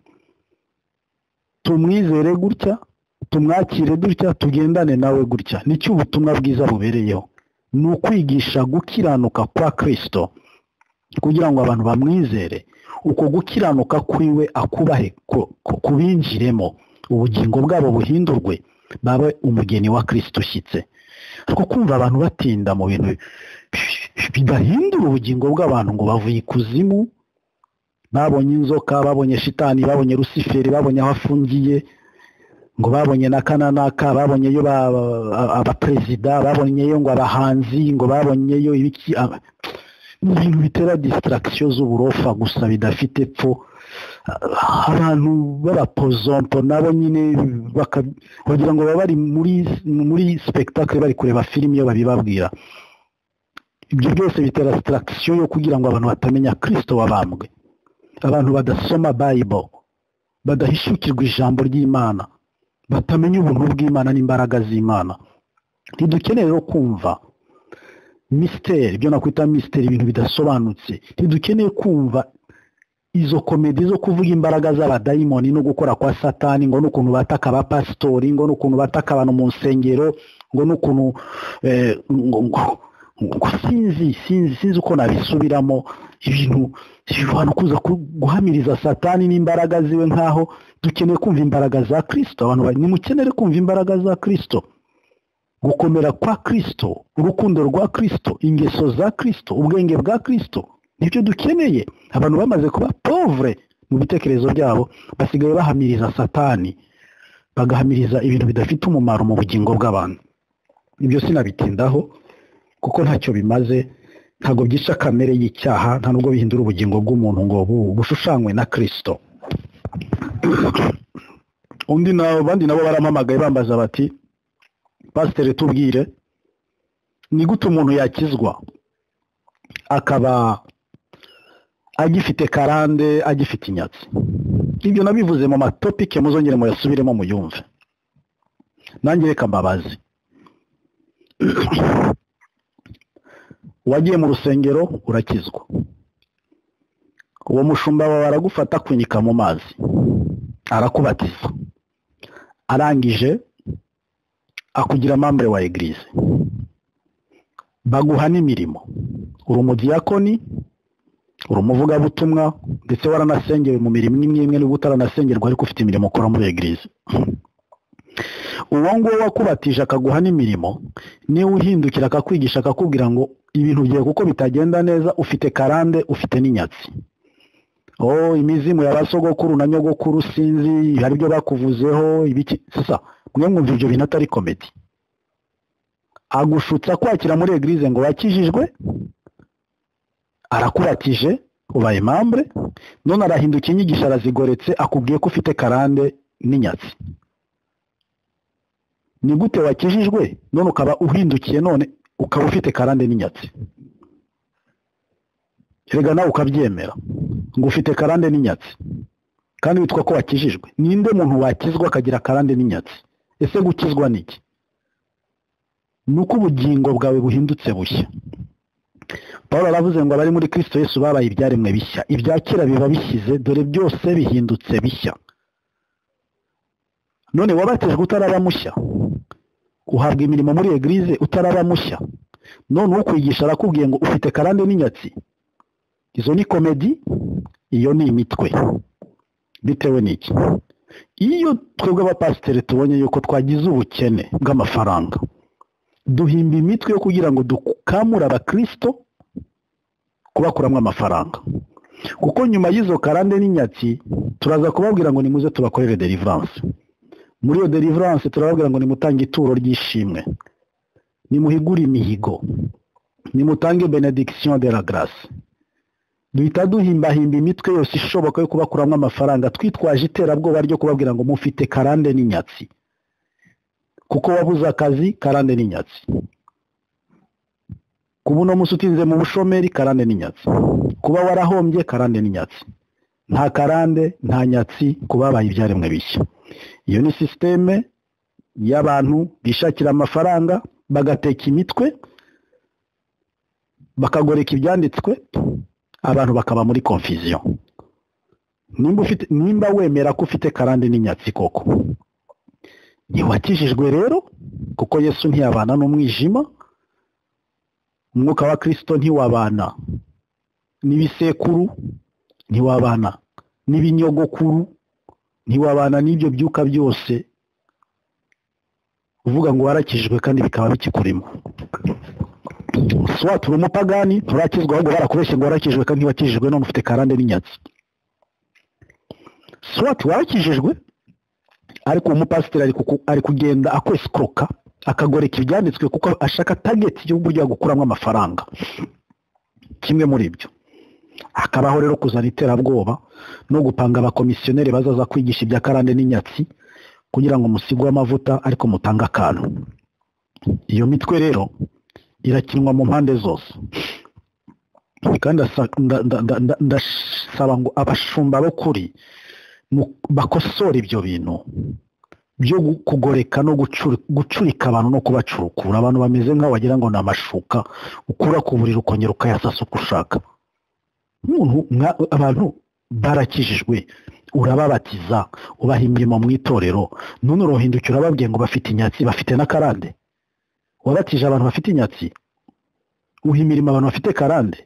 tumwizere gutya, tumwakire dutya, tugendane nawe gutya. Nicyo ubutumwa bwiza bubereyeho, ni ukwigisha gukiranuka kwa Kristo, kugira ngo abantu bamwizere, uko gukiranuka kwiwe akubahe, kubinjiremo, ubugingo bwabo buhindurwe, babe umugeni wa Kristo ushyitse. Ariko kumva abantu batinda mu bintu bidahindura ubugingo bw'abantu, ngo bavuye ikuzimu, babonye inzoka, babonye shitani, babonye Luciferi, babonye aho afungiye, ngo babonye na kananaka, babonyeyo abaperezida, babonyeyo ngo abahanzi, ngo babonyeyo ibiki. Ibintu bitera distraction z'uburofa gusa bidafite pfo, abantu b'abapozompo nabo nyine bakagira ngo baba bari muri muri spectacle bari kureba filime iyo babibabwira. Ibyo byose bitera distraction yo kugira ngo abantu batamenya Kristo wabambwe, abantu badasoma Bible, badahishukirwa ijambo ry'Imana, batamenya ubuntu bw'Imana n'imbaraga z'Imana. Ntidukeneye rero kumva mystère, ibyo nakwita mystère, ibintu bidasobanutse. Ntidukeneye kumva izo komedi zo kuvuga imbaraga z'abadayimoni no gukora kwa Satani, ngo n'ukuntu bataka abapasitori, ngo n'ukuntu bataka abantu mu nsengero, ngo n'ukuntu eh, ngo sinzi sinzi sinzi uko nabisubiramo ibintu abantu kuza guhamiriza Satani n'imbaraga ziwe. Nkaho dukeneye kumva imbaraga za Kristo. Abantu nimukenere kumva imbaraga za Kristo, gukomera kwa Kristo, urukundo rwa Kristo, ingeso za Kristo, ubwenge bwa Kristo, nibyo dukeneye. Abantu bamaze kuba pauvre mu bitekerezo byabo, basigaye bahamiriza Satani, bagahamiriza ibintu bidafite umumaro mu bugingo bw'abantu. Ibyo sinabitindaho kuko ntacyo bimaze, ntago byica kamere y'icyaha, nta nubwo bihindura ubugingo bw'umuntu ngo bushushanywe na Kristo. Undi nabo bandi nabo barampamagaye bambaza bati, Pastor tubwire ni gute umuntu yakizwa akaba agifite karande, agifite inyatsi? Ibyo nabivuze mu matopike, muzongere mu yasubiremo muyumve. Nanjye reka mbabazi. Wagiye mu rusengero urakizwa, uwo mushumba wawe aragufata kwinika mu mazi, arakubatiza, arangije akugira membre wa eglise, baguha n'imirimo, uri umudiyakoni, uri umuvugabutumwa, ndetse waranasengewe mu mirimo imwe imwe n'ubwo utaranasengerwa ariko ufite imirimo ukora muri eglise. Uwo nguwo wakubatije akaguha n'imirimo, niwe uhindukira akakwigisha akakubwira ngo ibintu byawe kuko bitagenda neza, ufite karande, ufite n'inyatsi. Oh, imizimu y'abasogokuru na nyogokuru sinzi hari byo bakuvuzeho ibiki. Sasa mwe mwumva ibyo bintu atari comedy. Agushutsa kwakira muri eglise ngo wakijijwe, arakubatije ubaye membre, none arahinduka inyigisho arazigoretse, akubwiye ko ufite karande n'inyatsi. Ni gute wakijijwe none ukaba uhindukiye none ukaba ufite karande n'inyatsi? Erega nawe ukabyemera ngo ufite karande n'inyatsi kandi witwa ko wakijijwe. Ninde muntu wakizwa akagira karande n'inyatsi? Ese gukizwa niki? Nuko ubugingo bwawe buhindutse bushya. Paulo aravuze ngo abari muri Kristo Yesu babaye ibyaremwe bishya, ibya kera biba bishyize, dore byose bihindutse bishya. None wabatejwe utaraba mushya, uhabwa imirimo muri eglise utaraba mushya, none ukwigisha arakubwiye ngo ufite karande n'inyatsi. Izo ni komedi, iyo ni imitwe. Bitewe n'iki? Iyo twebwe abapasiteri tubonye yuko twagize ubukene bw'amafaranga, duhimba imitwe yo kugira ngo dukamure abakristo kubakuramo amafaranga. Kuko nyuma y'izo karande n'inyatsi turaza kubabwira ngo nimuze tubakorere deliverance. Muri iyo deliverance turababwira ngo nimutange ituro ry'ishimwe, nimuhigure imihigo, nimutange benediction de la grâce. Duhita duhimbahimba imitwe yose ishoboka yo kubakuramo amafaranga, twitwaje iterabwoba ryo kubabwira ngo mufite karande n'inyatsi. Kuko wabuze akazi, karande n'inyatsi. Kuba uno munsi utinze mu bushomeri, karande n'inyatsi. Kuba warahombye, karande n'inyatsi. Nta karande nta nyatsi kubabaye ibyaremwe bishya. Iyo ni systeme y'abantu bishakira amafaranga, bagateka imitwe, bakagoreka ibyanditswe, abantu bakaba muri confusion. Nimba ufite nimba wemera ko ufite karande n'inyatsi koko, ntiwakijijwe rero, kuko Yesu ntiyabana n'umwijima, umwuka wa Kristo ntiwabana n'ibisekuru, ntiwabana n'ibinyogokuru, ntiwabana n'ibyo byuka byose uvuga ngo warakijijwe kandi bikaba bikikurimo. Soit turi umupagani turakizwa, ahubwo barakubeshye ngo warakijijwe kandi ntiwakijijwe, none ufite karande n'inyatsi. Soit warakijijwe ariko umupasiteri ari kugenda akwescroka, akagoreka ibyanditswe kuko ashaka target y'uburyo gukuramo amafaranga. Kimwe muri ibyo. hakabaho rero kuzana iterabwoba no gupanga abakomisiyoneri bazaza kwigisha ibya karande n'inyatsi kugira ngo musigwe amavuta ariko mutange akantu. Iyo mitwe rero irakinwa mu mpande zose, kandi ndasaba ngo abashumba bo kuri bakosora ibyo bintu byo kugoreka no gucurika abantu no kubacurukura. Abantu bameze nk'aho wagira ngo ni amashuka ukura ku buriri ukongera ukayasasa uko ushaka. Abantu barakijijwe, urababatiza, ubaha imirimo mu itorero, none urohindukira urababwiye ngo bafite inyatsi, bafite n'akarande. Wabatije abantu bafite inyatsi, uha imirimo abantu bafite karande.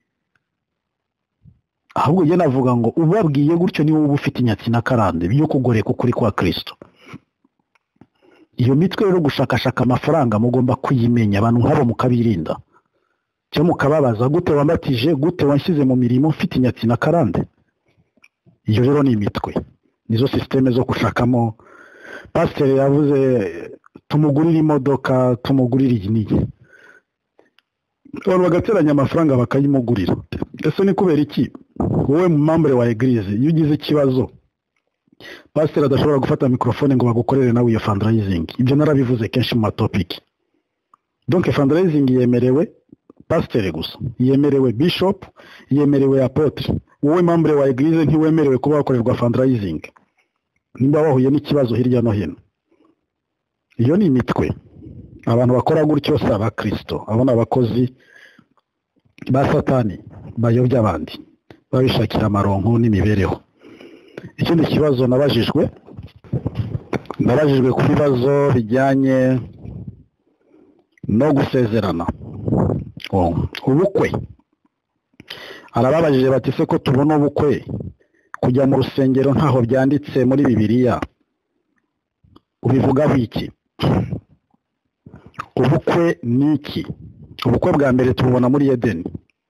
Ahubwo njye navuga ngo ubabwiye gutyo niwe uba ufite inyatsi n'akarande byo kugoreka ukuri kwa Kristo. Iyo mitwe rero gushakashaka amafaranga mugomba kuyimenya, abantu nk'abo mukabirinda. Cyo mukababaza gute wambatije, gute wanshyize mu mirimo mfite inyatsi n'akarande. Iyo rero ni imitwe, nizo systeme zo gushakamo. Pastor yavuze tumugurira imodoka, tumugurira iki n'iki, abantu bagateranya amafaranga bakayimugurira. Ese ni kubera iki wowe mu membre wa eglise iyo ugize ikibazo pastor adashobora gufata microphone ngo bagukorere nawe iyo fundraising? Ibyo narabivuze kenshi mu matopic. Donc fundraising yemerewe pastor gusa, yemerewe bishop, yemerewe apotre. Wowe membre wa eglise ntiwemerewe kuba wakorerwa fundraising nimba wahuye n'ikibazo hirya no hino. Iyo ni imitwe. Abantu bakora gutyo si abakristo, abona abakozi ba Satani bayobya abandi babishakira amaronko n'imibereho. Ikindi kibazo nabajijwe nabajijwe ku bibazo bijyanye no gusezerana. Ubukwe, arababajije bati se ko tubona ubukwe kujya mu rusengero ntaho byanditse muri Bibiliya, ubivugaho iki? Ubukwe ni iki? Ubukwe bwa mbere tubona muri Edeni.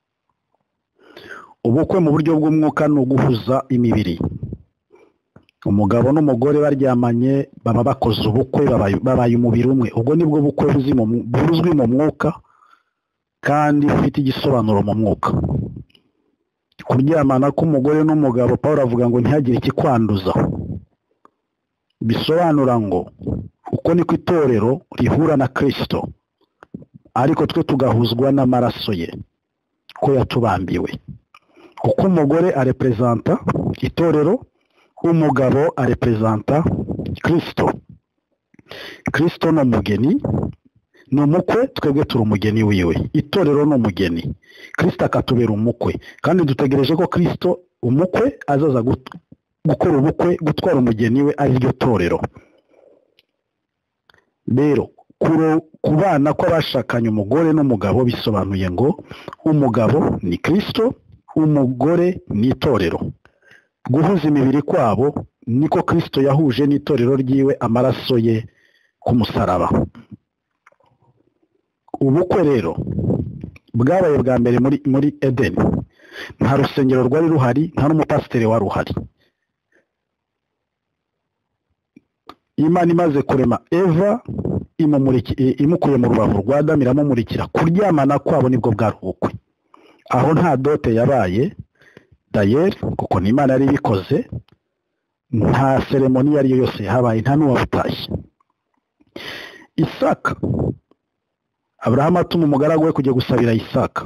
Ubukwe mu buryo bw'umwuka ni uguhuza imibiri. Umugabo n'umugore baryamanye baba bakoze ubukwe, babaye umubiri umwe. Ubwo nibwo bukwe buzwi mu mwuka kandi bufite igisobanuro mu mwuka. Kuryamana k'umugore n'umugabo, Paulo avuga ngo ntihagire ikikwanduza. Bisobanura ngo uko niko itorero rihura na Kristo, ariko twe tugahuzwa n'amaraso ye ko yatubambiwe. Uko umugore arepresenta itorero, umugabo arepresenta Kristo. Kristo ni umugeni, ni umukwe, twebwe turi umugeni wiwe. Itorero ni umugeni, Kristo akatubera umukwe, kandi dutegereje ko Kristo umukwe azaza gukora ubukwe, gutwara umugeni we ari ryo torero. Rero kubana kw'abashakanye umugore n'umugabo bisobanuye ngo umugabo ni Kristo, umugore ni itorero. Guhuza imibiri kwabo niko Kristo yahuje n'itorero ryiwe amaraso ye ku musaraba. Ubukwe rero bwabaye bwa mbere muri muri Edeni. Nta rusengero rwari ruhari, nta n'umupasiteri wari uhari. Imana imaze kurema Eva imukuye mu rubavu rwa Adamu iramumurikira, kuryamana kwabo nibwo bwari ubukwe. Aho nta dote yabaye dayeri, kuko ni Imana yari ibikoze. Nta seremoni yari yo yose habaye, nta n'uwabutashye. Isaka, Abrahamu atuma umugaragu we kujya gusabira Isaka.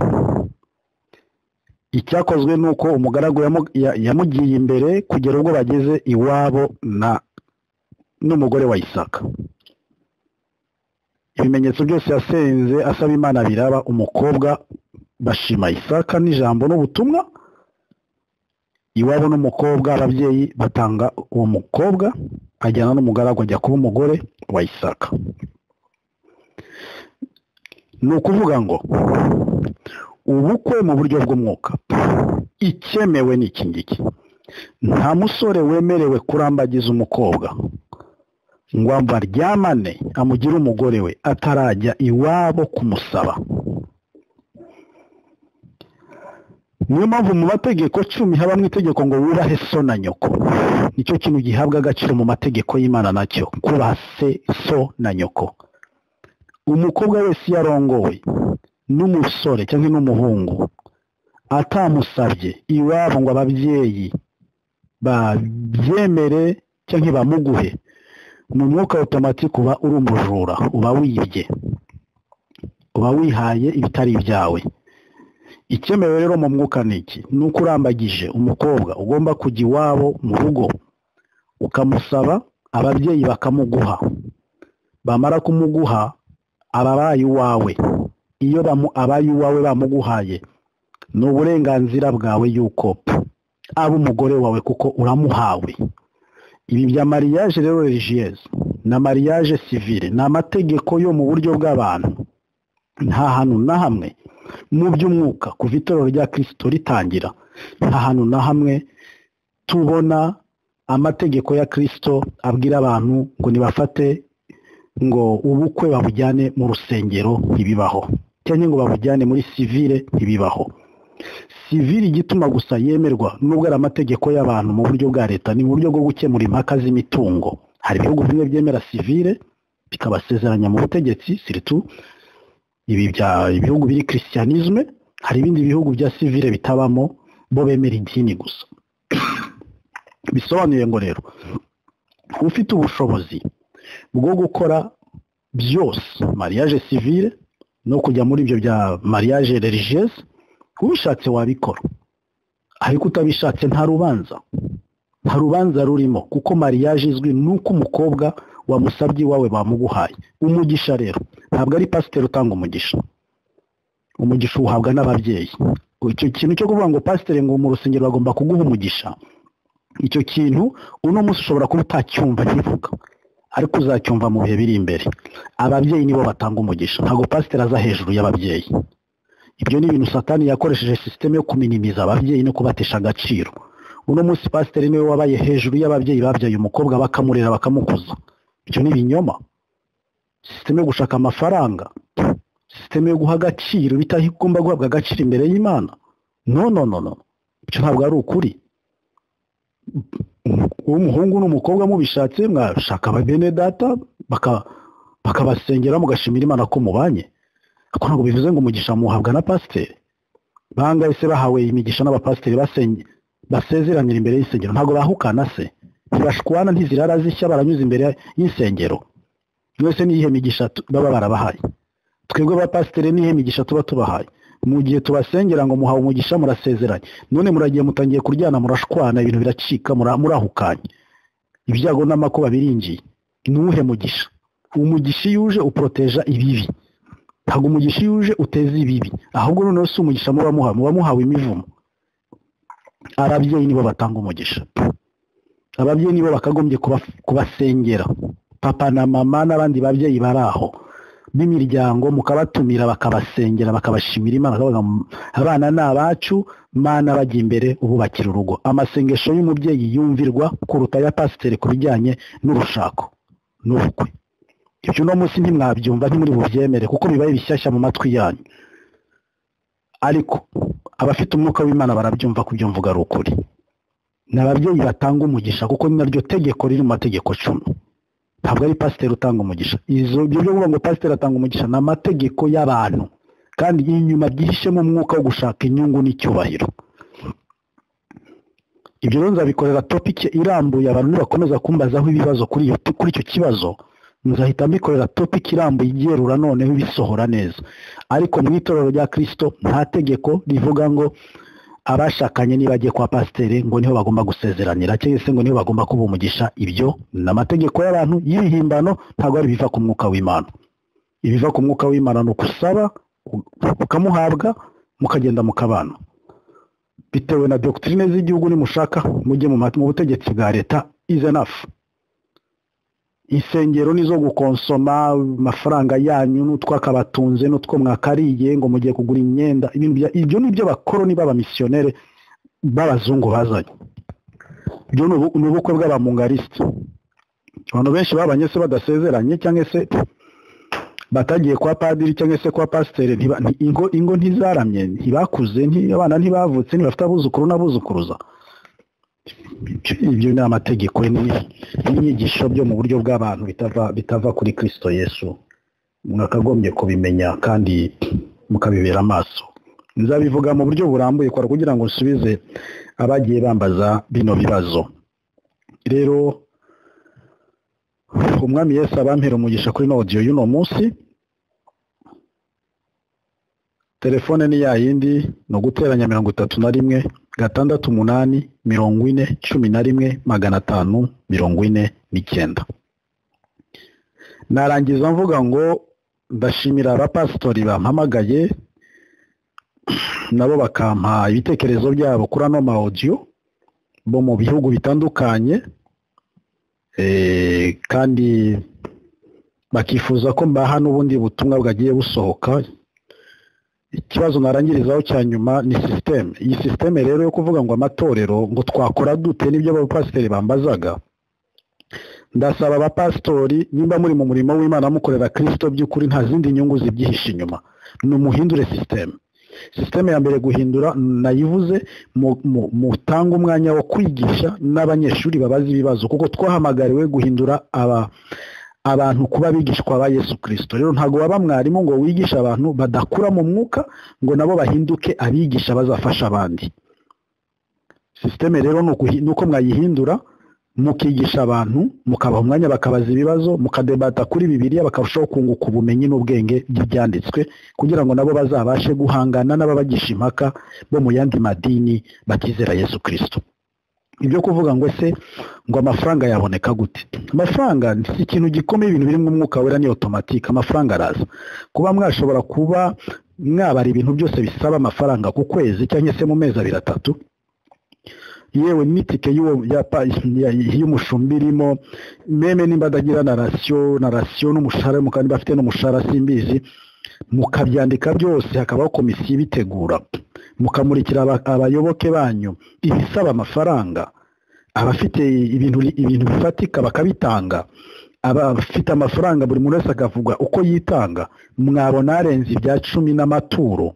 Icyakozwe nuko umugaragu yamugiye imbere kugera ubwo bageze iwabo na n'umugore wa Isaka. Ibimenyetso byose yasenze asaba Imana biraba. Umukobwa bashima Isaka n'ijambo n'ubutumwa. Iwabo n'umukobwa ababyeyi batanga uwo mukobwa, ajyana n'umugaragu ajya kuba umugore wa Isaka. Ni ukuvuga ngo ubukwe mu buryo bw'umwuka icyemewe ni iki ngiki. Nta musore wemerewe kurambagiza umukobwa ngo aryamane amugire umugore we atarajya iwabo kumusaba. Niyo mpamvu mu mategeko cumi habamo itegeko ngo wubahe so na nyoko. Nicyo kintu gihabwa agaciro mu mategeko y'Imana, nacyo kubaha se, so na nyoko. Umukobwa wese yarongowe n'umusore cyangwa n'umuhungu atamusabye iwabo ngo ababyeyi babyemere cyangwa bamuguhe, mu mwuka automatique uba uri umujura, uba wibye, uba wihaye ibitari ibyawe. Icyemewe rero mu mwuka niki? Nuko urambagije umukobwa ugomba kujya iwabo mu rugo ukamusaba, ababyeyi bakamuguha, bamara kumuguha ababaye uwawe. Iyo abaye uwawe bamuguhaye, ni uburenganzira bwawe yuko aba umugore wawe kuko uramuhawe. Ibi bya mariage rero religieuse na mariage civile ni amategeko yo mu buryo bw'abantu. Nta hantu na hamwe mu by'umwuka kuva itorero rya Kristo ritangira, nta hantu na hamwe tubona amategeko ya Kristo abwira abantu ngo nibafate ngo ubukwe babujyane mu rusengero, ntibibaho. Cyangwa ngo babujyane muri civile, ntibibaho. Civile igituma gusa yemerwa nubwo ari amategeko y'abantu mu buryo bwa leta, ni mu buryo bwo gukemura impaka z'imitungo. Hari ibihugu bimwe byemera civile bikabasezeranya mu butegetsi, surtout ibi bya ibihugu biri christianisme. Hari ibindi bihugu bya civile bitabamo, bo bemera idini gusa. Bisobanuye ngo rero ufite ubushobozi bwo gukora byose, mariage civile no kujya muri ibyo bya mariage religieuse, ubishatse wabikora. Ariko utabishatse nta rubanza, nta rubanza rurimo, kuko mariage izwi nuko umukobwa wamusabye iwawe bamuguhaye. Umugisha rero ntabwo ari pasiteri utanga umugisha, umugisha uhabwa n'ababyeyi. Icyo kintu cyo kuvuga ngo pasiteri ngo mu rusengero bagomba kuguha umugisha, icyo kintu uno munsi ushobora kuba utacyumva ntivuga, ariko uzacyumva mu bihe biri imbere. Ababyeyi nibo batanga umugisha, ntabwo pasiteri aza hejuru y'ababyeyi. Ibyo ni ibintu Satani yakoresheje systeme yo kuminimiza ababyeyi no kubatesha agaciro. Uno munsi pasiteri niwe wabaye hejuru y'ababyeyi babyaye umukobwa, bakamurera bakamukuza. Ibyo ni ibinyoma. Systeme yo gushaka amafaranga, systeme yo guha agaciro bitagomba guhabwa agaciro imbere y'Imana. No no no no, ibyo ntabwo ari ukuri. Umuhungu n'umukobwa mubishatse mwashaka abene data bakabasengera mugashimira Imana ko mubanye. Ako ntabwo bivuze ngo umugisha muhabwa na pasiteri. Bangaye se bahawe imigisha n'abapasiteri basenge basezeranira imbere y'isengero? Ntabwo bahukana se, ntibashwana, ntizirara zishya, baranyuze imbere y'isengero. Mwese niyihe migisha baba barabahaye? Twebwe abapasiteri niyihe migisha tuba tubahaye? Mu gihe tubasengera ngo muhawe umugisha murasezeranye, none muragiye mutangiye kuryana, murashwana, ibintu biracika, murahukanye, ibyago n'amakuba birinjiye. Nuhe mugisha? Umugisha yuje uproteja ibibi, ntabwo umugisha yuje uteza ibibi. Ahubwo noneho si umugisha muba muhawe, muba muhawe imivumo. Ababyeyi nibo batanga umugisha, ababyeyi nibo bakagombye kubasengera, papa na mama n'abandi babyeyi bari aho b'imiryango, mukabatumira bakabasengera, bakabashimira Imana, bakavuga abana ni abacu, Mana bajya imbere ububakira urugo. Amasengesho y'umubyeyi yumvirwa kuruta ya pasiteri ku bijyanye n'urushako n'ubukwe. Ibyo no munsi ntimwabyumva, ntimuri bubyemere, kuko bibaye bishyashya mu matwi yanyu. Ariko abafite umwuka w'Imana barabyumva ko ibyo mvuga ari ukuri. N'ababyeyi batanga umugisha, kuko ni naryo tegeko riri mu mategeko cumi. Ntabwo ari pasiteri utanga umugisha. Izo ibyo byo kuvuga ngo pasiteri atanga umugisha ni amategeko y'abantu, kandi inyuma byihishe mu mwuka wo gushaka inyungu n'icyubahiro. Ibyo rero nzabikorera topic irambuye, abantu nibakomeza kumbazaho ibibazo kuri kuri icyo kibazo, nzahita mbikorera topic irambuye igerura noneho ibisohora neza. Ariko mu itorero rya Kristo nta tegeko rivuga ngo abashakanye nibagiye kwa pasiteri ngo niho bagomba gusezeranira, cyangwa se ngo niho bagomba kuba umugisha. Ibyo ni amategeko y'abantu y'ibihimbano, ntabwo ari biva ku mwuka w'Imana. Ibiva ku mwuka w'Imana ni ukusaba ukamuhabwa, mukagenda mukabana bitewe na doctrine z'igihugu. Nimushaka mujye mu butegetsi bwa leta, is enough. Insengero nizo gukonsoma amafaranga yanyu n'utwakabatunze n'utwo mwakariye ngo mugiye kugura imyenda. Ibyo nibyo bakoroni b'abamisiyonere b'abazungu bazanye. Ibyo ni ubukwe bw'abamungarisite. Abantu benshi babanye se badasezeranye, cyangwa se batagiye kwa padiri cyangwa se kwa pasiteri, ingo ingo ntizaramye, ntibakuze, abana ntibavutse, ntibafite abuzukuru n'abuzukuruza. Ibyo ni amategeko n'inyigisho byo mu buryo bw'abantu bitava bitava kuri Kristo Yesu. Mwakagombye kubimenya kandi mukabibera amaso. nzabivuga mu buryo burambuye kwa kugira ngo nsubize abagiye bambaza bino bibazo. Rero umwami Yesu abampera umugisha kuri audio y'uno munsi. Telefone ni ya yindi no guteranya mirongo itatu na rimwe gatandatu umunani mirongo ine cumi na rimwe magana atanu mirongo ine n'icyenda. Narangiza mvuga ngo ndashimira abapasitori bampamagaye nabo bakampa ibitekerezo byabo kuri ano ma audio bo mu bihugu bitandukanye, eh kandi bakifuza ko mbaha n'ubundi butumwa bwagiye busohoka. Ikibazo narangirizaho cya nyuma ni system. Iyi system rero yo kuvuga ngo amatorero ngo twakora dute nibyo abapasitori bambazaga. Ndasaba abapasitori nimba muri mu murimo w'Imana mukorera Kristo by'ukuri nta zindi nyungu zibyihishe inyuma, numuhindure system. System ya mbere guhindura nayivuze mutanga umwanya wo kwigisha n'abanyeshuri babaza ibibazo, kuko twahamagariwe guhindura aba abantu kuba bigishwa ba Yesu Kristo. Rero ntago waba mwarimu ngo wigisha abantu badakura mu mwuka ngo nabo bahinduke abigisha bazafasha abandi. System rero nuko mwayihindura mukigisha abantu, mukabaha umwanya bakabaza ibibazo, mukadebata kuri Bibiliya bakarushaho kunguka ubumenyi n'ubwenge by'ibyanditswe kugira ngo nabo bazabashe guhangana n'ababagisha impaka bo mu yandi madini batizera Yesu Kristo. Ibyo kuvuga ngo ese ngo amafaranga yaboneka gute? Amafaranga si ikintu gikomeye, ibintu biri mu mwuka wera ni automatique, amafaranga araza. Kuba mwashobora kuba mwabara ibintu byose bisaba amafaranga ku kwezi cyangwa se mu mezi abiri atatu, yewe nitike y'uwo y'umushumbirimo meme nimba adagira na ratio na ratio n'umushahara mukandi bafite n'umushahara simbizi, mukabyandika byose hakabaho komisiyo ibitegura, mukamurikira abayoboke banyu ibisaba amafaranga, abafite ibintu ibintu bifatika bakabitanga, abafite amafaranga buri muntu wese akavuga uko yitanga, mwabona arenze ibya cumi n'amaturo.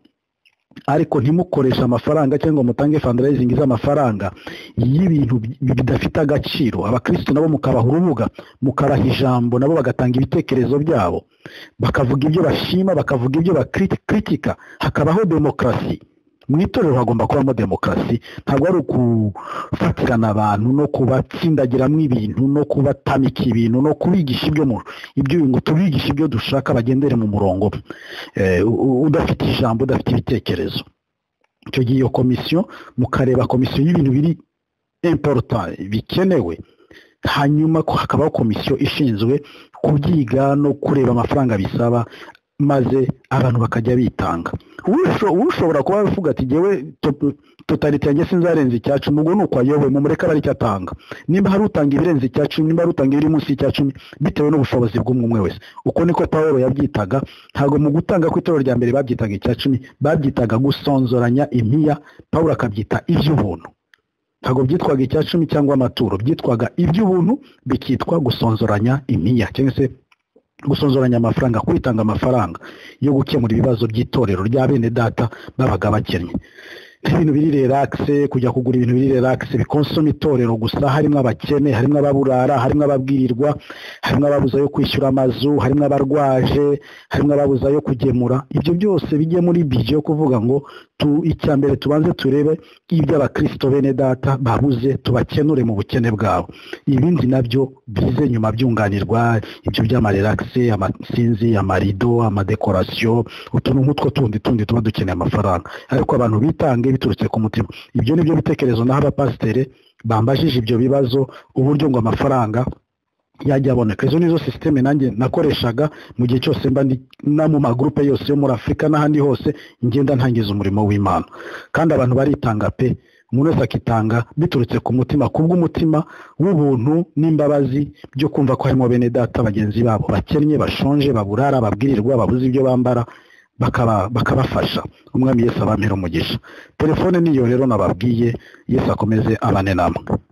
Ariko ntimukoresha amafaranga cyangwa mutange fundraising z'amafaranga y'ibintu bidafite agaciro. Abakristo nabo mukabaha urubuga, mukabaha ijambo, nabo bagatanga ibitekerezo byabo, bakavuga ibyo bashima, bakavuga ibyo bakritika, hakabaho demokrasi. Mwitorero hagomba kubamo demokrasi, ntabwo ari ukufatirana abantu no kubatsindagiramo ibintu no kubatamika ibintu no kubigisha ibyo mu ibyo ngo tubigisha ibyo dushaka bagendere mu murongo eh, udafite ijambo, udafite ibitekerezo. Icyo gihe iyo komisiyo mukareba komisiyo y'ibintu biri important bikenewe, hanyuma ko hakabaho komisiyo ishinzwe kubyiga no kureba amafaranga bisaba, maze abantu bakajya bitanga. Ushobora kuba avuga ati jewe totalite yanjye sinzarenza icyacu, mugo nuko ayoboye mu mureka bari cyatanga. Nimba hari utanga ibirenze icyacu, nimba hari utanga ibiri munsi y'icyacu, bitewe n'ubushobozi bw'umwe wese. Uko niko Paulo yabyitaga. Ntago mu gutanga ku itorero rya mbere babyitaga icyacu, babyitaga gusonzoranya impiya. Paulo akabyita iby'ubuntu. Ntago byitwaga icyacu cyangwa amaturo, byitwaga iby'ubuntu, bikitwa gusonzoranya impiya cyangwa se gusonzoranya amafaranga, kwitanga amafaranga yo gukemura ibibazo by'itorero rya bene data babaga bakennye. Ibintu biri relaxe, kujya kugura ibintu biri relaxe bikonsoma itorero gusa, harimo abakene, harimo ababurara, harimo ababwirirwa, harimo ababuza yo kwishyura amazu, harimo abarwaje, harimo ababuza yo kugemura. Ibyo byose bijye muri bije yo kuvuga ngo tu icyambere tubanze turebe ibyo abakristo bene data babuze, tubakenure mu bukene bwabo. Ibindi nabyo bize nyuma byunganirwa, ibyo by'amarelaxe, amasinzi, amarido, amadecoration, utuntu nk'utwo tundi tundi tuba dukeneye amafaranga, ariko abantu bitange biturutse ku mutima. Ibyo nibyo bitekerezo naho abapasiteri bambajije ibyo bibazo, uburyo ngo amafaranga yajya aboneka. Izo nizo systeme nanjye nakoreshaga mu gihe cyose mba na mu magroupe yose yo muri Afrika n'ahandi hose ngenda ntangiza umurimo w'Imana. Kandi abantu baritanga pe, umuntu wese akitanga biturutse ku mutima, kubw'umutima w'ubuntu n'imbabazi byo kumva ko harimo bene data bagenzi babo bakennye, bashonje, baburara, babwirirwa, babuze ibyo bambara, bakaba bakabafasha. Umwami Yesu abampera umugisha. Telefone niyo rero nababwiye. Yesu akomeze abane namwe.